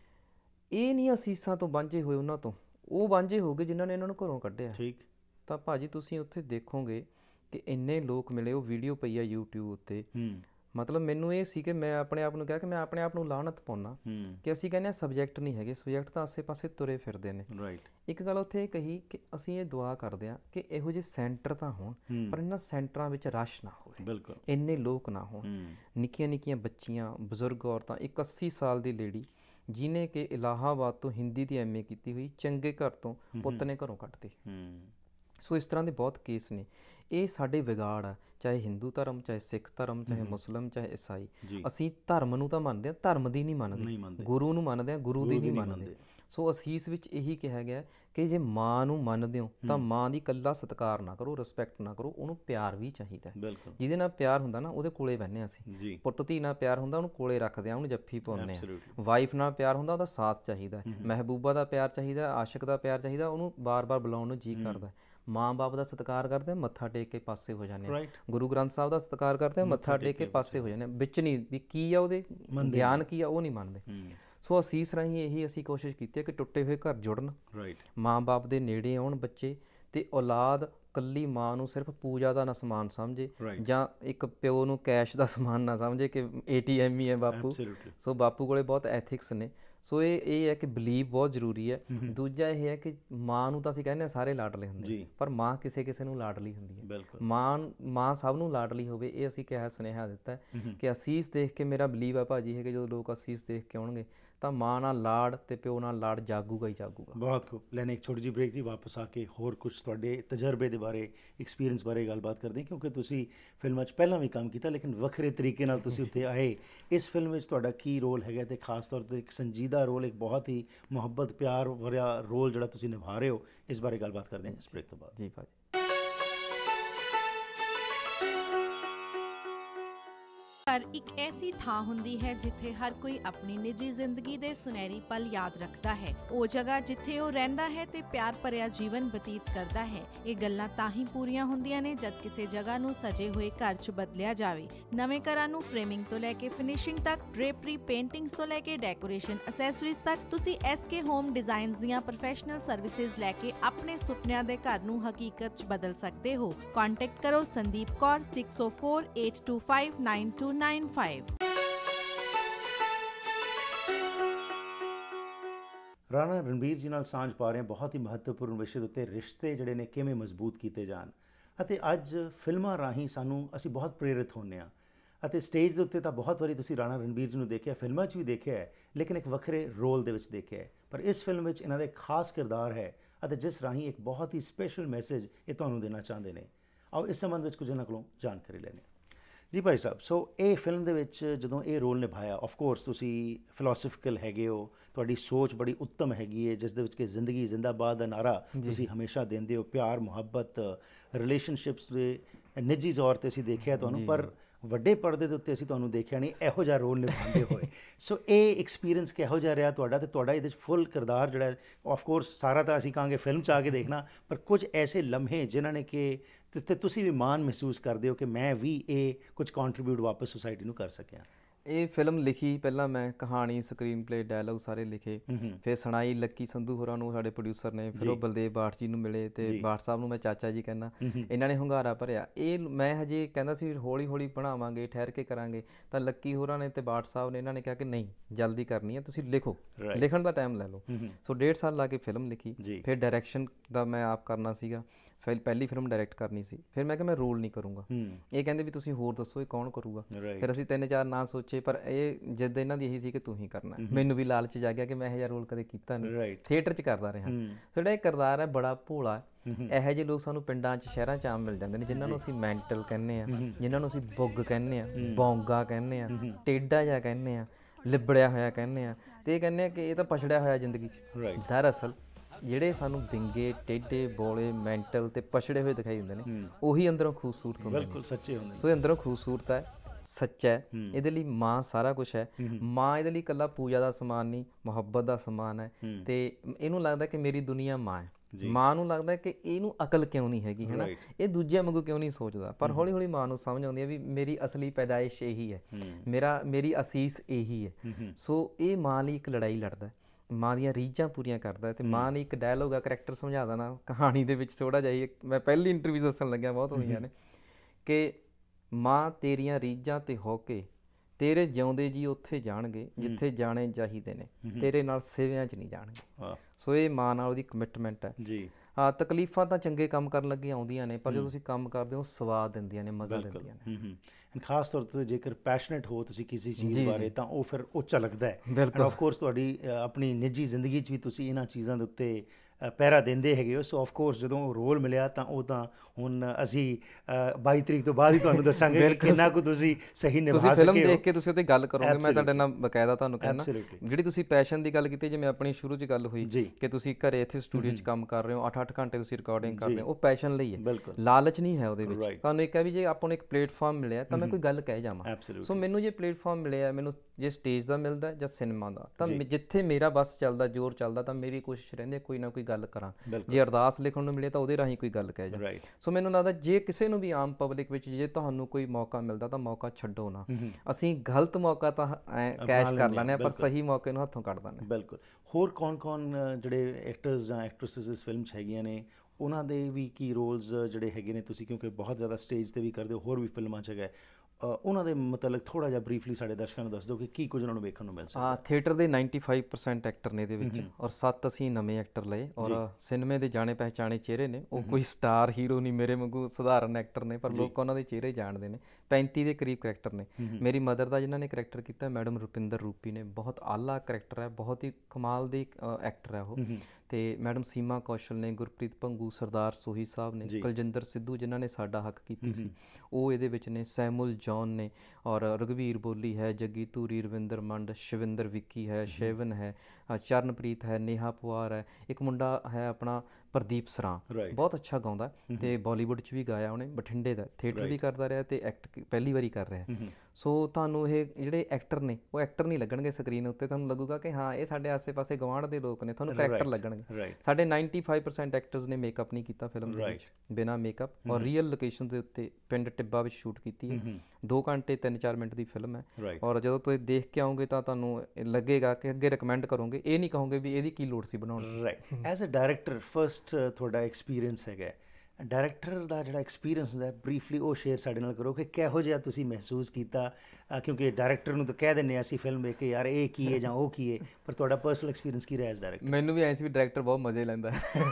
Speaker 4: ਇਹ ਨਹੀਂ ਅਸੀਸਾਂ ਤੋਂ ਵਾਂਝੇ ਹੋਏ ਉਹਨਾਂ ਤੋਂ, ਉਹ ਵਾਂਝੇ ਹੋ ਗਏ ਜਿਨ੍ਹਾਂ ਨੇ ਇਹਨਾਂ ਨੂੰ ਘਰੋਂ ਕੱਢਿਆ। ਠੀਕ। ਤਾਂ ਭਾਅ ਜੀ ਤੁਸੀਂ ਉੱਥੇ ਦੇਖੋਗੇ ਕਿ ਇੰਨੇ ਲੋਕ ਮਿਲੇ, ਉਹ ਵੀਡੀਓ ਪਈ ਆ ਯੂਟਿਊਬ ਉੱਤੇ। ਮਤਲਬ ਮੈਨੂੰ ਇਹ ਸੀ ਕਿ ਮੈਂ ਆਪਣੇ ਆਪ ਨੂੰ ਕਿਹਾ ਕਿ ਮੈਂ ਆਪਣੇ ਆਪ ਨੂੰ ਲਾਹਨਤ ਪਾਉਂਦਾ ਕਿ ਅਸੀਂ ਕਹਿੰਦੇ ਹਾਂ ਸਬਜੈਕਟ ਨਹੀਂ ਹੈਗੇ, ਸਬਜੈਕਟ ਤਾਂ ਆਸੇ ਪਾਸੇ ਤੁਰੇ ਫਿਰਦੇ ਨੇ। ਰਾਈਟ। ਇੱਕ ਗੱਲ ਉੱਥੇ ਇਹ ਕਹੀ ਕਿ ਅਸੀਂ ਇਹ ਦੁਆ ਕਰਦੇ ਹਾਂ ਕਿ ਇਹੋ ਜਿਹੇ ਸੈਂਟਰ ਤਾਂ ਹੋਣ, ਪਰ ਇਹਨਾਂ ਸੈਂਟਰਾਂ ਵਿੱਚ ਰਸ਼ ਨਾ ਹੋਵੇ। ਬਿਲਕੁਲ। ਇੰਨੇ ਲੋਕ ਨਾ ਹੋਣ, ਨਿੱਕੀਆਂ ਨਿੱਕੀਆਂ ਬੱਚੀਆਂ, ਬਜ਼ੁਰਗ ਔਰਤਾਂ। ਇੱਕ ਅੱਸੀ ਸਾਲ ਦੀ ਲੇਡੀ ਜਿਹਨੇ ਕਿ ਇਲਾਹਾਬਾਦ ਤੋਂ ਹਿੰਦੀ ਦੀ ਐਮ ਏ ਕੀਤੀ ਹੋਈ, ਚੰਗੇ ਘਰ ਤੋਂ, ਪੁੱਤ ਨੇ ਘਰੋਂ ਕੱਢਤੇ। ਸੋ ਇਸ ਤਰ੍ਹਾਂ ਦੇ ਬਹੁਤ ਕੇਸ ਨੇ। ਇਹ ਸਾਡੇ ਵਿਗਾੜ ਆ, ਚਾਹੇ ਹਿੰਦੂ ਧਰਮ, ਚਾਹੇ ਸਿੱਖ ਧਰਮ, ਚਾਹੇ ਮੁਸਲਿਮ, ਚਾਹੇ ਈਸਾਈ। ਅਸੀਂ ਧਰਮ ਨੂੰ ਤਾਂ ਮੰਨਦੇ ਹਾਂ, ਧਰਮ ਦੀ ਨਹੀਂ ਮੰਨਦੇ। ਗੁਰੂ ਨੂੰ ਮੰਨਦੇ ਹਾਂ, ਗੁਰੂ ਦੀ ਨਹੀਂ ਮੰਨਦੇ। ਸੋ ਅਸੀਸ ਵਿੱਚ ਇਹੀ ਕਿਹਾ ਗਿਆ ਕਿ ਜੇ ਮਾਂ ਨੂੰ ਮੰਨਦੇ ਹੋ ਤਾਂ ਮਾਂ ਦੀ ਇਕੱਲਾ ਸਤਿਕਾਰ ਨਾ ਕਰੋ, ਰਿਸਪੈਕਟ ਨਾ ਕਰੋ, ਉਹਨੂੰ ਪਿਆਰ ਵੀ ਚਾਹੀਦਾ। ਜਿਹਦੇ ਨਾਲ ਪਿਆਰ ਹੁੰਦਾ ਨਾ ਉਹਦੇ ਕੋਲੇ ਬਹਿੰਦੇ ਹਾਂ ਅਸੀਂ। ਪੁੱਤ ਧੀ ਨਾਲ ਪਿਆਰ ਹੁੰਦਾ ਉਹਨੂੰ ਕੋਲੇ ਰੱਖਦੇ ਹਾਂ, ਉਹਨੂੰ ਜੱਫੀ ਪਾਉਂਦੇ ਹਾਂ। ਵਾਈਫ ਨਾਲ ਪਿਆਰ ਹੁੰਦਾ ਉਹਦਾ ਸਾਥ ਚਾਹੀਦਾ, ਮਹਿਬੂਬਾ ਦਾ ਪਿਆਰ ਚਾਹੀਦਾ, ਆਸ਼ਿਕ ਦਾ ਪਿਆਰ ਚਾਹੀਦਾ, ਉਹਨੂੰ ਬਾਰ-ਬਾਰ ਬੁਲਾਉਣ ਨੂੰ ਜੀਅ ਕਰਦਾ। ਮਾਂ ਬਾਪ ਦਾ ਸਤਿਕਾਰ ਕਰਦੇ ਹਾਂ, ਮੱਥਾ ਟੇਕ ਕੇ ਪਾਸੇ ਹੋ ਜਾਂਦੇ ਹਾਂ। ਗੁਰੂ ਗ੍ਰੰਥ ਸਾਹਿਬ ਦਾ ਸਤਿਕਾਰ ਕਰਦੇ ਹਾਂ, ਮੱਥਾ ਟੇਕ ਕੇ ਪਾਸੇ ਹੋ ਜਾਂਦੇ ਹਾਂ। ਵਿੱਚ ਨਹੀਂ ਵੀ ਕੀ ਆ ਉਹਦੇ ਗਿਆਨ ਕੀ ਆ ਉਹ ਨਹੀਂ ਮੰਨਦੇ। ਸੋ ਅਸੀਸ ਰਾਹੀਂ ਇਹੀ ਅਸੀਂ ਕੋਸ਼ਿਸ਼ ਕੀਤੀ ਹੈ ਕਿ ਟੁੱਟੇ ਹੋਏ ਘਰ ਜੁੜਨ, ਮਾਂ ਬਾਪ ਦੇ ਨੇੜੇ ਆਉਣ ਬੱਚੇ, ਤੇ ਔਲਾਦ ਕੱਲੀ ਮਾਂ ਨੂੰ ਸਿਰਫ ਪੂਜਾ ਦਾ ਨਾ ਸਮਾਨ ਸਮਝੇ, ਜਾਂ ਇੱਕ ਪਿਓ ਨੂੰ ਕੈਸ਼ ਦਾ ਸਮਾਨ ਨਾ ਸਮਝੇ ਕਿ ਏ ਟੀ ਐਮ ਹੀ ਹੈ ਬਾਪੂ। ਸੋ ਬਾਪੂ ਕੋਲੇ ਬਹੁਤ ਐਥਿਕਸ ਨੇ। ਸੋ ਇਹ ਇਹ ਹੈ ਕਿ ਬਲੀਵ ਬਹੁਤ ਜ਼ਰੂਰੀ ਹੈ। ਦੂਜਾ ਇਹ ਹੈ ਕਿ ਮਾਂ ਨੂੰ ਤਾਂ ਅਸੀਂ ਕਹਿੰਦੇ ਹਾਂ ਸਾਰੇ ਲਾਡਲੇ ਹੁੰਦੇ, ਪਰ ਮਾਂ ਕਿਸੇ ਕਿਸੇ ਨੂੰ ਲਾਡਲੀ ਹੁੰਦੀ ਹੈ। ਮਾਂ ਮਾਂ ਸਭ ਨੂੰ ਲਾਡਲੀ ਹੋਵੇ, ਇਹ ਅਸੀਂ ਕਿਹਾ ਸੁਨੇਹਾ ਦਿੱਤਾ ਕਿ ਅਸੀਸ ਦੇਖ ਕੇ ਮੇਰਾ ਬਲੀਵ ਹੈ ਭਾਜੀ ਹੈ ਕਿ ਜਦੋਂ ਲੋਕ ਅਸੀਸ ਦੇਖ ਕੇ ਆਉਣਗੇ ਤਾਂ ਮਾਂ ਨਾਲ ਲਾਡ ਤੇ ਪਿਓ ਨਾਲ ਲਾਡ ਜਾਗੂਗਾ ਹੀ ਜਾਗੂਗਾ।
Speaker 1: ਬਹੁਤ ਖੂਬ। ਲੈਣੇ ਇੱਕ ਛੋਟੀ ਜਿਹੀ ਬ੍ਰੇਕ ਜੀ, ਵਾਪਸ ਆ ਕੇ ਹੋਰ ਕੁਛ ਤੁਹਾਡੇ ਤਜਰਬੇ ਦੇ ਬਾਰੇ, ਐਕਸਪੀਰੀਅੰਸ ਬਾਰੇ ਗੱਲਬਾਤ ਕਰਦੇ ਹਾਂ, ਕਿਉਂਕਿ ਤੁਸੀਂ ਫਿਲਮਾਂ 'ਚ ਪਹਿਲਾਂ ਵੀ ਕੰਮ ਕੀਤਾ ਲੇਕਿਨ ਵੱਖਰੇ ਤਰੀਕੇ ਨਾਲ ਤੁਸੀਂ ਉੱਥੇ ਆਏ। ਇਸ ਫਿਲਮ ਵਿੱਚ ਤੁਹਾਡਾ ਕੀ ਰੋਲ ਹੈਗਾ, ਅਤੇ ਖਾਸ ਤੌਰ 'ਤੇ ਇੱਕ ਸੰਜੀਦਾ ਰੋਲ, ਇੱਕ ਬਹੁਤ ਹੀ ਮੁਹੱਬਤ ਪਿਆਰ ਭਰਿਆ ਰੋਲ ਜਿਹੜਾ ਤੁਸੀਂ ਨਿਭਾ ਰਹੇ ਹੋ, ਇਸ ਬਾਰੇ ਗੱਲਬਾਤ ਕਰਦੇ ਹਾਂ ਇਸ ਬ੍ਰੇਕ ਤੋਂ ਬਾਅਦ।
Speaker 4: ਜੀ ਭਾਜੀ।
Speaker 3: ਘਰ ਇੱਕ ਐਸੀ ਥਾਂ ਹੁੰਦੀ ਹੈ ਜਿੱਥੇ ਹਰ ਕੋਈ ਆਪਣੀ ਨਿੱਜੀ ਜ਼ਿੰਦਗੀ ਦੇ ਸੁਨਹਿਰੀ ਪਲ ਯਾਦ ਰੱਖਦਾ ਹੈ। ਉਹ ਜਗ੍ਹਾ ਜਿੱਥੇ ਉਹ ਰਹਿੰਦਾ ਹੈ ਤੇ ਪਿਆਰ ਭਰਿਆ ਜੀਵਨ ਬਤੀਤ ਕਰਦਾ ਹੈ। ਇਹ ਗੱਲਾਂ ਤਾਂ ਹੀ ਪੂਰੀਆਂ ਹੁੰਦੀਆਂ ਨੇ ਜਦ ਕਿਸੇ ਜਗ੍ਹਾ ਨੂੰ ਸਜੇ ਹੋਏ ਘਰ 'ਚ ਬਦਲਿਆ ਜਾਵੇ। ਨਵੇਂ ਘਰਾਂ ਨੂੰ ਫਰੇਮਿੰਗ ਤੋਂ ਲੈ ਕੇ ਫਿਨਿਸ਼ਿੰਗ ਤੱਕ, ਡਰੇਪਰੀ, ਪੇਂਟਿੰਗਸ ਤੋਂ ਲੈ ਕੇ ਡੈਕੋਰੇਸ਼ਨ, ਅਸੈਸਰੀਜ਼ ਤੱਕ, ਤੁਸੀਂ ਐਸ ਕੇ ਹੋਮ ਡਿਜ਼ਾਈਨਸ ਦੀਆਂ ਪ੍ਰੋਫੈਸ਼ਨਲ ਸਰਵਿਸਿਜ਼ ਲੈ ਕੇ ਆਪਣੇ ਸੁਪਨਿਆਂ ਦੇ ਘਰ ਨੂੰ ਹਕੀਕਤ 'ਚ ਬਦਲ ਸਕਦੇ ਹੋ। ਕੰਟੈਕਟ ਕਰੋ Sandeep Kaur six O four eight two five nine two nine five.
Speaker 1: Rana Ranbir ji ਨਾਲ ਸਾਂਝ ਪਾ ਰਹੇ ਹਾਂ ਬਹੁਤ ਹੀ ਮਹੱਤਵਪੂਰਨ ਵਿਸ਼ੇ ਦੇ ਉੱਤੇ, ਰਿਸ਼ਤੇ ਜਿਹੜੇ ਨੇ ਕਿਵੇਂ ਮਜ਼ਬੂਤ ਕੀਤੇ ਜਾਣ। ਅਤੇ ਅੱਜ ਫਿਲਮਾਂ ਰਾਹੀਂ ਸਾਨੂੰ ਅਸੀਂ ਬਹੁਤ ਪ੍ਰੇਰਿਤ ਹੁੰਦੇ ਹਾਂ, ਅਤੇ ਸਟੇਜ ਦੇ ਉੱਤੇ ਤਾਂ ਬਹੁਤ ਵਾਰੀ ਤੁਸੀਂ ਰਾਣਾ ਰਣਬੀਰ ਜੀ ਨੂੰ ਦੇਖਿਆ, ਫਿਲਮਾਂ 'ਚ ਵੀ ਦੇਖਿਆ ਹੈ, ਲੇਕਿਨ ਇੱਕ ਵੱਖਰੇ ਰੋਲ ਦੇ ਵਿੱਚ ਦੇਖਿਆ ਹੈ। ਪਰ ਇਸ ਫਿਲਮ ਵਿੱਚ ਇਹਨਾਂ ਦਾ ਇੱਕ ਖਾਸ ਕਿਰਦਾਰ ਹੈ ਅਤੇ ਜਿਸ ਰਾਹੀਂ ਇੱਕ ਬਹੁਤ ਹੀ ਸਪੈਸ਼ਲ ਮੈਸੇਜ ਇਹ ਤੁਹਾਨੂੰ ਦੇਣਾ ਚਾਹੁੰਦੇ ਨੇ। ਆਓ ਇਸ ਸੰਬੰਧ ਵਿੱਚ ਕੁਝ ਇਹਨਾਂ ਕੋਲੋਂ ਜਾਣਕਾਰੀ ਲੈਂਦੇ ਹਾਂ। ਜੀ ਭਾਈ ਸਾਹਿਬ, ਸੋ ਇਹ ਫਿਲਮ ਦੇ ਵਿੱਚ ਜਦੋਂ ਇਹ ਰੋਲ ਨਿਭਾਇਆ, ਆਫ ਕੋਰਸ ਤੁਸੀਂ ਫਿਲੋਸਫੀਕਲ ਹੈਗੇ ਹੋ, ਤੁਹਾਡੀ ਸੋਚ ਬੜੀ ਉੱਤਮ ਹੈਗੀ ਹੈ, ਜਿਸ ਦੇ ਵਿੱਚ ਕਿ ਜ਼ਿੰਦਗੀ ਜ਼ਿੰਦਾਬਾਦ ਦਾ ਨਾਰਾ ਤੁਸੀਂ ਹਮੇਸ਼ਾ ਦਿੰਦੇ ਹੋ, ਪਿਆਰ ਮੁਹੱਬਤ, ਰਿਲੇਸ਼ਨਸ਼ਿਪਸ ਦੇ ਨਿੱਜੀ ਤੌਰ 'ਤੇ ਅਸੀਂ ਦੇਖਿਆ ਤੁਹਾਨੂੰ, ਪਰ ਵੱਡੇ ਪਰਦੇ ਦੇ ਉੱਤੇ ਅਸੀਂ ਤੁਹਾਨੂੰ ਦੇਖਿਆ ਨਹੀਂ ਇਹੋ ਜਿਹਾ ਰੋਲ ਨਿਭਾਉਂਦੇ ਹੋਏ। ਸੋ ਇਹ ਐਕਸਪੀਰੀਅੰਸ ਕਿਹੋ ਜਿਹਾ ਰਿਹਾ ਤੁਹਾਡਾ, ਅਤੇ ਤੁਹਾਡਾ ਇਹਦੇ 'ਚ ਫੁੱਲ ਕਿਰਦਾਰ ਜਿਹੜਾ, ਆਫ ਕੋਰਸ ਸਾਰਾ ਤਾਂ ਅਸੀਂ ਕਹਾਂਗੇ ਫਿਲਮ 'ਚ ਆ ਕੇ ਦੇਖਣਾ, ਪਰ ਕੁਝ ਐਸੇ ਲਮਹੇ ਜਿਨ੍ਹਾਂ ਨੇ ਕਿ ਤੇ ਤੁਸੀਂ ਵੀ ਮਾਣ ਮਹਿਸੂਸ ਕਰਦੇ ਹੋ ਕਿ ਮੈਂ ਵੀ ਇਹ ਕੁਝ ਕੰਟਰੀਬਿਊਟ ਵਾਪਸ ਸੁਸਾਇਟੀ ਨੂੰ ਕਰ ਸਕਿਆ।
Speaker 4: ਇਹ ਫਿਲਮ ਲਿਖੀ ਪਹਿਲਾਂ ਮੈਂ, ਕਹਾਣੀ, ਸਕਰੀਨ ਪਲੇ, ਡਾਇਲੋਗ ਸਾਰੇ ਲਿਖੇ, ਫਿਰ ਸੁਣਾਈ ਲੱਕੀ ਸੰਧੂ ਹੋਰਾਂ ਨੂੰ, ਸਾਡੇ ਪ੍ਰੋਡਿਊਸਰ ਨੇ, ਫਿਰ ਉਹ ਬਲਦੇਵ ਬਾਠ ਜੀ ਨੂੰ ਮਿਲੇ, ਤੇ ਬਾਠ ਸਾਹਿਬ ਨੂੰ ਮੈਂ ਚਾਚਾ ਜੀ ਕਹਿੰਦਾ। ਇਹਨਾਂ ਨੇ ਹੁੰਗਾਰਾ ਭਰਿਆ। ਇਹ ਮੈਂ ਹਜੇ ਕਹਿੰਦਾ ਸੀ ਹੌਲੀ ਹੌਲੀ ਬਣਾਵਾਂਗੇ, ਠਹਿਰ ਕੇ ਕਰਾਂਗੇ, ਤਾਂ ਲੱਕੀ ਹੋਰਾਂ ਨੇ ਤੇ ਬਾਠ ਸਾਹਿਬ ਨੇ ਇਹਨਾਂ ਨੇ ਕਿਹਾ ਕਿ ਨਹੀਂ ਜਲਦੀ ਕਰਨੀ ਹੈ, ਤੁਸੀਂ ਲਿਖੋ, ਲਿਖਣ ਦਾ ਟਾਈਮ ਲੈ ਲਓ। ਸੋ ਡੇਢ ਸਾਲ ਲਾ ਕੇ ਫਿਲਮ ਲਿਖੀ। ਫਿਰ ਡਾਇਰੈਕਸ਼ਨ ਦਾ ਮੈਂ ਆਪ ਕਰਨਾ ਸੀਗਾ, ਫਿਰ ਪਹਿਲੀ ਫਿਲਮ ਡਾਇਰੈਕਟ ਕਰਨੀ ਸੀ। ਫਿਰ ਮੈਂ ਕਿਹਾ ਮੈਂ ਰੋਲ ਨਹੀਂ ਕਰੂੰਗਾ। ਇਹ ਕਹਿੰਦੇ ਵੀ ਤੁਸੀਂ ਹੋਰ ਦੱਸੋ ਇਹ ਕੌਣ ਕਰੂਗਾ। ਫਿਰ ਅਸੀਂ ਤਿੰਨ ਚਾਰ ਨਾਂ ਸੋਚੇ, ਪਰ ਇਹ ਜਿੱਦ ਇਹਨਾਂ ਦੀ ਇਹੀ ਸੀ ਕਿ ਤੂੰ ਹੀ ਕਰਨਾ। ਮੈਨੂੰ ਵੀ ਲਾਲਚ ਜਾਗਿਆ ਕਿ ਮੈਂ ਇਹੋ ਜਿਹਾ ਰੋਲ ਕਦੇ ਕੀਤਾ ਨਹੀਂ, ਥੀਏਟਰ 'ਚ ਕਰਦਾ ਰਿਹਾ। ਜਿਹੜਾ ਇਹ ਕਿਰਦਾਰ ਹੈ ਬੜਾ ਭੋਲਾ, ਇਹੋ ਜਿਹੇ ਲੋਕ ਸਾਨੂੰ ਪਿੰਡਾਂ 'ਚ ਸ਼ਹਿਰਾਂ 'ਚ ਆਮ ਮਿਲ ਜਾਂਦੇ ਨੇ, ਜਿਨ੍ਹਾਂ ਨੂੰ ਅਸੀਂ ਮੈਂਟਲ ਕਹਿੰਦੇ ਹਾਂ, ਜਿਨ੍ਹਾਂ ਨੂੰ ਅਸੀਂ ਬੁੱਗ ਕਹਿੰਦੇ ਹਾਂ, ਬੌਂਗਾ ਕਹਿੰਦੇ ਹਾਂ, ਟੇਢਾ ਜਿਹਾ ਕਹਿੰਦੇ ਹਾਂ, ਲਿਬੜਿਆ ਹੋਇਆ ਕਹਿੰਦੇ ਹਾਂ, ਤੇ ਇਹ ਕਹਿੰਦੇ ਹਾਂ ਕਿ ਇਹ ਤਾਂ ਪਛੜਿਆ ਹੋਇਆ ਜ਼ਿੰਦਗੀ 'ਚ। ਦਰਅਸਲ ਜਿਹੜੇ ਸਾਨੂੰ ਵਿੰਗੇ, ਟੇਢੇ, ਬੋਲੇ, ਮੈਂਟਲ ਤੇ ਪਛੜੇ ਹੋਏ ਦਿਖਾਈ ਦਿੰਦੇ ਨੇ, ਉਹੀ ਅੰਦਰੋਂ ਖੂਬਸੂਰਤ ਹੁੰਦੇ ਨੇ। ਬਿਲਕੁਲ ਸੱਚੇ ਹੁੰਦੇ। ਸੋ ਅੰਦਰੋਂ ਖੂਬਸੂਰਤ ਹੈ, ਸੱਚਾ ਹੈ। ਇਹਦੇ ਲਈ ਮਾਂ ਸਾਰਾ ਕੁਛ ਹੈ। ਮਾਂ ਇਹਦੇ ਲਈ ਇਕੱਲਾ ਪੂਜਾ ਦਾ ਸਮਾਨ ਨਹੀਂ, ਮੁਹੱਬਤ ਦਾ ਸਮਾਨ ਹੈ। ਤੇ ਇਹਨੂੰ ਲੱਗਦਾ ਕਿ ਮੇਰੀ ਦੁਨੀਆ ਮਾਂ ਹੈ। ਮਾਂ ਨੂੰ ਲੱਗਦਾ ਕਿ ਇਹਨੂੰ ਅਕਲ ਕਿਉਂ ਨਹੀਂ ਹੈਗੀ, ਹੈ ਨਾ, ਇਹ ਦੂਜਿਆਂ ਵਾਂਗੂ ਕਿਉਂ ਨਹੀਂ ਸੋਚਦਾ। ਪਰ ਹੌਲੀ ਹੌਲੀ ਮਾਂ ਨੂੰ ਸਮਝ ਆਉਂਦੀ ਹੈ ਵੀ ਮੇਰੀ ਅਸਲੀ ਪੈਦਾਇਸ਼ ਇਹੀ ਹੈ, ਮੇਰਾ ਮੇਰੀ ਅਸੀਸ ਇਹੀ ਹੈ। ਸੋ ਇਹ ਮਾਂ ਲਈ ਇੱਕ ਲੜਾਈ ਲੜਦਾ, ਮਾਂ ਦੀਆਂ ਰੀਝਾਂ ਪੂਰੀਆਂ ਕਰਦਾ। ਅਤੇ ਮਾਂ ਨੇ ਇੱਕ ਡਾਇਲੋਗ ਆ, ਕਰੈਕਟਰ ਸਮਝਾ ਦੇਣਾ ਕਹਾਣੀ ਦੇ ਵਿੱਚ ਥੋੜ੍ਹਾ ਜਿਹਾ, ਮੈਂ ਪਹਿਲੀ ਇੰਟਰਵਿਊ ਦੱਸਣ ਲੱਗਿਆ, ਬਹੁਤ ਹੋਈਆਂ ਨੇ, ਕਿ ਮਾਂ ਤੇਰੀਆਂ ਰੀਝਾਂ 'ਤੇ ਹੋ ਕੇ ਤੇਰੇ ਜਿਉਂਦੇ ਜੀ ਉੱਥੇ ਜਾਣਗੇ ਜਿੱਥੇ ਜਾਣੇ ਚਾਹੀਦੇ ਨੇ, ਤੇਰੇ ਨਾਲ ਸੇਵਿਆਂ 'ਚ ਨਹੀਂ ਜਾਣਗੇ। ਸੋ ਇਹ ਮਾਂ ਨਾਲ ਉਹਦੀ ਕਮਿਟਮੈਂਟ ਹੈ ਜੀ। ਹਾਂ, ਤਕਲੀਫਾਂ ਤਾਂ ਚੰਗੇ ਕੰਮ ਕਰਨ ਲੱਗੇ ਆਉਂਦੀਆਂ ਨੇ, ਪਰ ਜਦੋਂ ਤੁਸੀਂ ਕੰਮ ਕਰਦੇ ਹੋ ਸਵਾਦ ਦਿੰਦੀਆਂ ਨੇ, ਮਜ਼ਾ ਦਿੰਦੀਆਂ ਨੇ।
Speaker 1: ਖਾਸ ਤੌਰ 'ਤੇ ਜੇਕਰ ਪੈਸ਼ਨੇਟ ਹੋ ਤੁਸੀਂ ਕਿਸੇ ਚੀਜ਼ ਬਾਰੇ, ਤਾਂ ਉਹ ਫਿਰ ਉੱਚਾ ਲੱਗਦਾ ਹੈ। ਐਂਡ ਆਫ ਕੋਰਸ ਤੁਹਾਡੀ ਆਪਣੀ ਨਿੱਜੀ ਜ਼ਿੰਦਗੀ 'ਚ ਵੀ ਤੁਸੀਂ ਇਹਨਾਂ ਚੀਜ਼ਾਂ ਦੇ ਉੱਤੇ ਪਹਿਰਾ ਦਿੰਦੇ ਹੈਗੇ ਹੋ। ਸੋ ਆਫ ਕੋਰਸ ਜਦੋਂ ਰੋਲ ਮਿਲਿਆ ਤਾਂ ਉਹ ਤਾਂ ਹੁਣ ਅਸੀਂ ਬਾਈ ਤਰੀਕ ਤੋਂ ਬਾਅਦ ਹੀ ਤੁਹਾਨੂੰ ਦੱਸਾਂਗੇ ਕਿ ਕਿੰਨਾ ਕੁ ਤੁਸੀਂ ਸਹੀ ਨਿਭਾ ਸਕੇ ਹੋ।
Speaker 4: ਤੁਸੀਂ ਫਿਲਮ ਦੇਖ ਕੇ ਤੁਸੀਂ ਉਹਤੇ ਗੱਲ ਕਰੋਗੇ। ਮੈਂ ਤੁਹਾਡੇ ਨਾਲ ਬਕਾਇਦਾ ਤੁਹਾਨੂੰ ਕਹਿਣਾ, ਜਿਹੜੀ ਤੁਸੀਂ ਪੈਸ਼ਨ ਦੀ ਗੱਲ ਕੀਤੀ, ਜਿਵੇਂ ਆਪਣੀ ਸ਼ੁਰੂ 'ਚ ਗੱਲ ਹੋਈ ਕਿ ਤੁਸੀਂ ਘਰੇ ਇੱਥੇ ਸਟੂਡੀਓ 'ਚ ਕੰਮ ਕਰ ਰਹੇ ਹੋ, ਅੱਠ ਅੱਠ ਘੰਟੇ ਤੁਸੀਂ ਰਿਕਾਰਡਿੰਗ ਕਰਦੇ ਹੋ, ਉਹ ਪੈਸ਼ਨ ਲਈ ਹੈ, ਲਾਲਚ ਨਹੀਂ ਹੈ ਉਹਦੇ ਵਿੱਚ। ਤੁਹਾਨੂੰ ਇੱਕ ਹੈ ਵੀ ਜੇ ਆਪਾਂ ਨੂੰ ਇੱਕ ਪਲੇਟਫਾਰਮ ਮਿਲਿਆ ਤਾਂ ਮੈਂ ਕੋਈ ਗੱਲ ਕਹਿ ਜਾਵਾਂ। ਸੋ ਮੈਨੂੰ ਜੇ ਪਲੇਟਫਾਰਮ ਮਿਲਿਆ, ਮੈਨੂੰ ਜੇ ਸਟੇਜ ਦਾ ਮਿਲਦਾ ਜਾਂ ਸਿਨੇਮਾ ਦਾ, ਤਾਂ ਜਿੱਥੇ ਮੇਰਾ ਬਸ ਚੱਲਦਾ, ਜ਼ੋਰ ਚੱਲਦਾ, ਤਾਂ ਮੇਰੀ ਕੋਸ਼ਿਸ਼ ਰਹਿੰਦੀ ਹੈ ਕੋਈ ਨਾ ਕੋਈ ਗੱਲ ਕਰਾਂ। ਜੇ ਅਰਦਾਸ ਲਿਖਣ ਨੂੰ ਮਿਲੇ ਤਾਂ ਉਹਦੇ ਰਾਹੀਂ ਕੋਈ ਗੱਲ ਕਹਿ ਜਾ। ਸੋ ਮੈਨੂੰ ਲੱਗਦਾ ਜੇ ਕਿਸੇ ਨੂੰ ਵੀ ਆਮ ਪਬਲਿਕ ਵਿੱਚ ਜੇ ਤੁਹਾਨੂੰ ਕੋਈ ਮੌਕਾ ਮਿਲਦਾ ਤਾਂ ਮੌਕਾ ਛੱਡੋ ਨਾ। ਅਸੀਂ ਗਲਤ ਮੌਕਾ ਤਾਂ ਕੈਸ਼ ਕਰ ਲੈਂਦੇ ਹਾਂ, ਪਰ ਸਹੀ ਮੌਕੇ ਨੂੰ ਹੱਥੋਂ ਕੱਢ ਦਿੰਦੇ।
Speaker 1: ਬਿਲਕੁਲ। ਹੋਰ ਕੌਣ ਕੌਣ ਜਿਹੜੇ ਐਕਟਰਸ ਜਾਂ ਐਕਟਰਸਿਸ ਇਸ ਫਿਲਮ 'ਚ ਹੈਗੀਆਂ ਨੇ, ਉਹਨਾਂ ਦੇ ਵੀ ਕੀ ਰੋਲਸ ਜਿਹੜੇ ਹੈਗੇ ਨੇ ਤੁਸੀਂ, ਕਿਉਂਕਿ ਬਹੁਤ ਜ਼ਿਆਦਾ ਸਟੇਜ 'ਤੇ ਵੀ ਕਰਦੇ ਹੋ, ਹੋਰ ਵੀ ਫਿਲਮਾਂ 'ਚ ਹੈਗਾ, ਉਹਨਾਂ ਦੇ ਮਤਲਬ ਥੋੜ੍ਹਾ ਜਿਹਾ ਬਰੀਫਲੀ ਸਾਡੇ ਦਰਸ਼ਕਾਂ ਨੂੰ ਦੱਸ ਦਿਓ ਕਿ ਕੀ ਕੁਝ ਉਹਨਾਂ ਨੂੰ ਵੇਖਣ ਨੂੰ ਮਿਲ ਸਕਦਾ।
Speaker 4: ਹਾਂ, ਥੀਏਟਰ ਦੇ ਨਾਈਨਟੀ ਫਾਈਵ ਪਰਸੈਂਟ ਐਕਟਰ ਨੇ ਇਹਦੇ ਵਿੱਚ, ਔਰ ਸੱਤ ਅਸੀਂ ਨਵੇਂ ਐਕਟਰ ਲਏ, ਔਰ ਸਿਨੇਮੇ ਦੇ ਜਾਣੇ ਪਹਿਚਾਣੇ ਚਿਹਰੇ ਨੇ। ਉਹ ਕੋਈ ਸਟਾਰ ਹੀਰੋ ਨਹੀਂ, ਮੇਰੇ ਵਾਂਗੂ ਸਧਾਰਨ ਐਕਟਰ ਨੇ, ਪਰ ਲੋਕ ਉਹਨਾਂ ਦੇ ਚਿਹਰੇ ਜਾਣਦੇ ਨੇ। ਪੈਂਤੀ ਦੇ ਕਰੀਬ ਕਰੈਕਟਰ ਨੇ। ਮੇਰੀ ਮਦਰ ਦਾ ਜਿਨ੍ਹਾਂ ਨੇ ਕਰੈਕਟਰ ਕੀਤਾ ਮੈਡਮ ਰੁਪਿੰਦਰ ਰੂਪੀ ਨੇ, ਬਹੁਤ ਆਲਾ ਕਰੈਕਟਰ ਹੈ, ਬਹੁਤ ਹੀ ਕਮਾਲ ਦੀ ਐਕਟਰ ਹੈ ਉਹ। ਅਤੇ ਮੈਡਮ ਸੀਮਾ ਕੌਸ਼ਲ ਨੇ, ਗੁਰਪ੍ਰੀਤ ਭੰਗੂ, ਸਰਦਾਰ ਸੋਹੀ ਸਾਹਿਬ ਨੇ, ਕੁਲਜਿੰਦਰ ਸਿੱਧੂ ਜਿਨ੍ਹਾਂ ਨੇ ਸਾਡਾ ਹੱਕ ਕੀਤੀ ਸੀ, ਉਹ ਇਹਦੇ ਵਿੱਚ ਨੇ, ਸੈਮੂਅਲ ਜੌਨ ਨੇ, ਔਰ ਰਘਵੀਰ ਬੋਲੀ ਹੈ, ਜੱਗੀ ਧੂਰੀ, ਰਵਿੰਦਰ ਮੰਡ, ਸ਼ਿਵਿੰਦਰ ਵਿੱਕੀ ਹੈ, ਸ਼ੇਵਨ ਹੈ, ਚਰਨਪ੍ਰੀਤ ਹੈ, ਨੇਹਾ ਪੁਆਰ ਹੈ, ਇੱਕ ਮੁੰਡਾ ਹੈ ਆਪਣਾ ਪ੍ਰਦੀਪ ਸਰਾਂ, ਬਹੁਤ ਅੱਛਾ ਗਾਉਂਦਾ ਅਤੇ ਬਾਲੀਵੁੱਡ 'ਚ ਵੀ ਗਾਇਆ ਉਹਨੇ, ਬਠਿੰਡੇ ਦਾ, ਥੀਏਟਰ ਵੀ ਕਰਦਾ ਰਿਹਾ ਅਤੇ ਐਕਟ ਪਹਿਲੀ ਵਾਰੀ ਕਰ ਰਿਹਾ। ਸੋ ਤੁਹਾਨੂੰ ਇਹ ਜਿਹੜੇ ਐਕਟਰ ਨੇ ਉਹ ਐਕਟਰ ਨਹੀਂ ਲੱਗਣਗੇ ਸਕਰੀਨ ਉੱਤੇ, ਤੁਹਾਨੂੰ ਲੱਗੂਗਾ ਕਿ ਹਾਂ ਇਹ ਸਾਡੇ ਆਸੇ ਪਾਸੇ ਗਵਾਂਢ ਦੇ ਲੋਕ ਨੇ, ਤੁਹਾਨੂੰ ਕਰੈਕਟਰ ਲੱਗਣਗੇ। ਸਾਡੇ ਨਾਈਨਟੀ ਫਾਈਵ ਪਰਸੈਂਟ ਐਕਟਰਸ ਨੇ ਮੇਕਅਪ ਨਹੀਂ ਕੀਤਾ ਫਿਲਮ ਦੇ ਵਿੱਚ, ਬਿਨਾਂ ਮੇਕਅਪ, ਔਰ ਰੀਅਲ ਲੋਕੇਸ਼ਨ ਦੇ ਉੱਤੇ ਪਿੰਡ ਟਿੱਬਾ ਵਿੱਚ ਸ਼ੂਟ ਕੀਤੀ ਹੈ। ਦੋ ਘੰਟੇ ਤਿੰਨ ਚਾਰ ਮਿੰਟ ਦੀ ਫਿਲਮ ਹੈ, ਔਰ ਜਦੋਂ ਤੁਸੀਂ ਦੇਖ ਕੇ ਆਓਗੇ ਤਾਂ ਤੁਹਾਨੂੰ ਲੱਗੇਗਾ ਕਿ ਅੱਗੇ ਰਿਕਮੈਂਡ ਕਰੋਗੇ, ਇਹ ਨਹੀਂ ਕਹੋਗੇ ਵੀ ਇਹਦੀ ਕੀ ਲੋੜ ਸੀ ਬਣਾਉਣ ਦੀ।
Speaker 1: Right. As a director first ਤੁਹਾਡਾ ਐਕਸਪੀਰੀਅੰਸ ਹੈਗਾ, ਡਾਇਰੈਕਟਰ ਦਾ ਜਿਹੜਾ ਐਕਸਪੀਰੀਅੰਸ ਹੁੰਦਾ ਬਰੀਫਲੀ ਉਹ ਸ਼ੇਅਰ ਸਾਡੇ ਨਾਲ ਕਰੋ ਕਿ ਕਿਹੋ ਜਿਹਾ ਤੁਸੀਂ ਮਹਿਸੂਸ ਕੀਤਾ, ਕਿਉਂਕਿ ਡਾਇਰੈਕਟਰ ਨੂੰ ਤਾਂ ਕਹਿ ਦਿੰਦੇ ਹਾਂ ਅਸੀਂ ਫਿਲਮ ਵੇਖ ਕੇ ਯਾਰ ਇਹ ਕੀ ਹੈ ਜਾਂ ਉਹ ਕੀ ਹੈ, ਪਰ ਤੁਹਾਡਾ ਪਰਸਨਲ ਐਕਸਪੀਰੀਅੰਸ ਕੀ ਰਿਹਾ ਐਜ਼ ਡਾਇਰੈਕਟਰ?
Speaker 4: ਮੈਨੂੰ ਵੀ ਐਂ ਸੀ ਵੀ ਡਾਇਰੈਕਟਰ ਬਹੁਤ ਮਜ਼ੇ ਲੈਂਦਾ,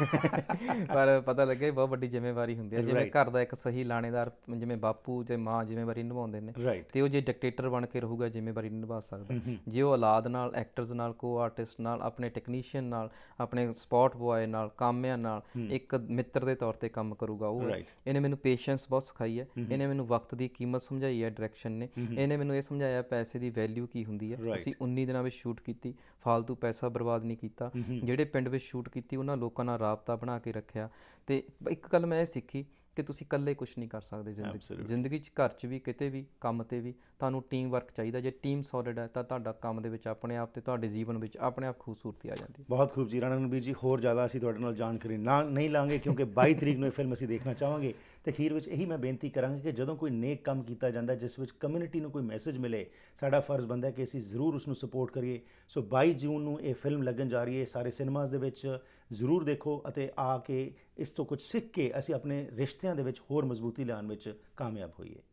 Speaker 4: ਪਰ ਪਤਾ ਲੱਗਿਆ ਬਹੁਤ ਵੱਡੀ ਜ਼ਿੰਮੇਵਾਰੀ ਹੁੰਦੀ ਹੈ। ਜਿਵੇਂ ਘਰ ਦਾ ਇੱਕ ਸਹੀ ਲਾਣੇਦਾਰ, ਜਿਵੇਂ ਬਾਪੂ ਅਤੇ ਮਾਂ ਜ਼ਿੰਮੇਵਾਰੀ ਨਿਭਾਉਂਦੇ ਨੇ, ਅਤੇ ਉਹ ਜੇ ਡਿਕਟੇਟਰ ਬਣ ਕੇ ਰਹੂਗਾ ਜ਼ਿੰਮੇਵਾਰੀ ਨਹੀਂ ਨਿਭਾ ਸਕਦਾ। ਜੇ ਉਹ ਔਲਾਦ ਨਾਲ, ਐਕਟਰਸ ਨਾਲ, ਕੋ ਆਰਟਿਸਟ ਨਾਲ, ਆਪਣੇ ਟੈਕਨੀਸ਼ੀਅਨ ਨਾਲ, ਆਪਣੇ ਸਪੋਟ ਬੁਆਏ ਨਾਲ, ਕਾਮਿਆਂ ਨਾਲ ਇੱਕ ਮਿੱਤਰ ਦੇ ਤੌਰ 'ਤੇ ਕੰਮ ਕਰੂਗਾ। ਉਹ ਇਹਨੇ ਮੈਨੂੰ ਪੇਸ਼ੈਂਸ ਬਹੁਤ ਸਿਖਾਈ ਹੈ, ਇਹਨੇ ਮੈਨੂੰ ਵਕਤ ਦੀ ਕੀਮਤ ਸਮਝਾਈ ਹੈ ਡਾਇਰੈਕਸ਼ਨ ਨੇ, ਇਹਨੇ ਮੈਨੂੰ ਇਹ ਸਮਝਾਇਆ ਪੈਸੇ ਦੀ ਵੈਲਿਊ ਕੀ ਹੁੰਦੀ ਹੈ। ਅਸੀਂ ਉੱਨੀ ਦਿਨਾਂ ਵਿੱਚ ਸ਼ੂਟ ਕੀਤੀ, ਫਾਲਤੂ ਪੈਸਾ ਬਰਬਾਦ ਨਹੀਂ ਕੀਤਾ। ਜਿਹੜੇ ਪਿੰਡ ਵਿੱਚ ਸ਼ੂਟ ਕੀਤੀ ਉਹਨਾਂ ਲੋਕਾਂ ਨਾਲ ਰਾਬਤਾ ਬਣਾ ਕੇ ਰੱਖਿਆ। ਅਤੇ ਇੱਕ ਗੱਲ ਮੈਂ ਇਹ ਸਿੱਖੀ ਕਿ ਤੁਸੀਂ ਇਕੱਲੇ ਕੁਛ ਨਹੀਂ ਕਰ ਸਕਦੇ ਜ਼ਿੰਦਗੀ ਜ਼ਿੰਦਗੀ 'ਚ, ਘਰ 'ਚ ਵੀ, ਕਿਤੇ ਵੀ, ਕੰਮ 'ਤੇ ਵੀ ਤੁਹਾਨੂੰ ਟੀਮ ਵਰਕ ਚਾਹੀਦਾ। ਜੇ ਟੀਮ ਸੋਲਿਡ ਹੈ ਤਾਂ ਤੁਹਾਡਾ ਕੰਮ ਦੇ ਵਿੱਚ ਆਪਣੇ ਆਪ, ਤੇ ਤੁਹਾਡੇ ਜੀਵਨ ਵਿੱਚ ਆਪਣੇ ਆਪ ਖੂਬਸੂਰਤੀ ਆ ਜਾਂਦੀ।
Speaker 1: ਬਹੁਤ ਖੂਬ ਜੀ ਰਾਣਾ ਰਣਬੀਰ ਜੀ, ਹੋਰ ਜ਼ਿਆਦਾ ਅਸੀਂ ਤੁਹਾਡੇ ਨਾਲ ਜਾਣਕਾਰੀ ਨਾ ਨਹੀਂ ਲਾਂਗੇ ਕਿਉਂਕਿ ਬਾਈ ਤਰੀਕ ਨੂੰ ਇਹ ਫਿਲਮ ਅਸੀਂ ਦੇਖਣਾ ਚਾਹਾਂਗੇ। ਅਤੇ ਅਖੀਰ ਵਿੱਚ ਇਹੀ ਮੈਂ ਬੇਨਤੀ ਕਰਾਂਗਾ ਕਿ ਜਦੋਂ ਕੋਈ ਨੇਕ ਕੰਮ ਕੀਤਾ ਜਾਂਦਾ ਜਿਸ ਵਿੱਚ ਕਮਿਊਨਿਟੀ ਨੂੰ ਕੋਈ ਮੈਸੇਜ ਮਿਲੇ, ਸਾਡਾ ਫਰਜ਼ ਬਣਦਾ ਕਿ ਅਸੀਂ ਜ਼ਰੂਰ ਉਸ ਨੂੰ ਸਪੋਰਟ ਕਰੀਏ। ਸੋ ਬਾਈ ਜੂਨ ਨੂੰ ਇਹ ਫਿਲਮ ਲੱਗਣ ਜਾ ਰਹੀ ਹੈ, ਸਾਰੇ ਸਿਨੇਮਾਸ ਦੇ ਵਿੱਚ ਜ਼ਰੂਰ ਦੇਖੋ ਅਤੇ ਆ ਕੇ ਇਸ ਤੋਂ ਕੁਝ ਸਿੱਖ ਕੇ ਅਸੀਂ ਆਪਣੇ ਰਿਸ਼ਤਿਆਂ ਦੇ ਵਿੱਚ ਹੋਰ ਮਜ਼ਬੂਤੀ ਲਿਆਉਣ ਵਿੱਚ ਕਾਮਯਾਬ ਹੋਈਏ।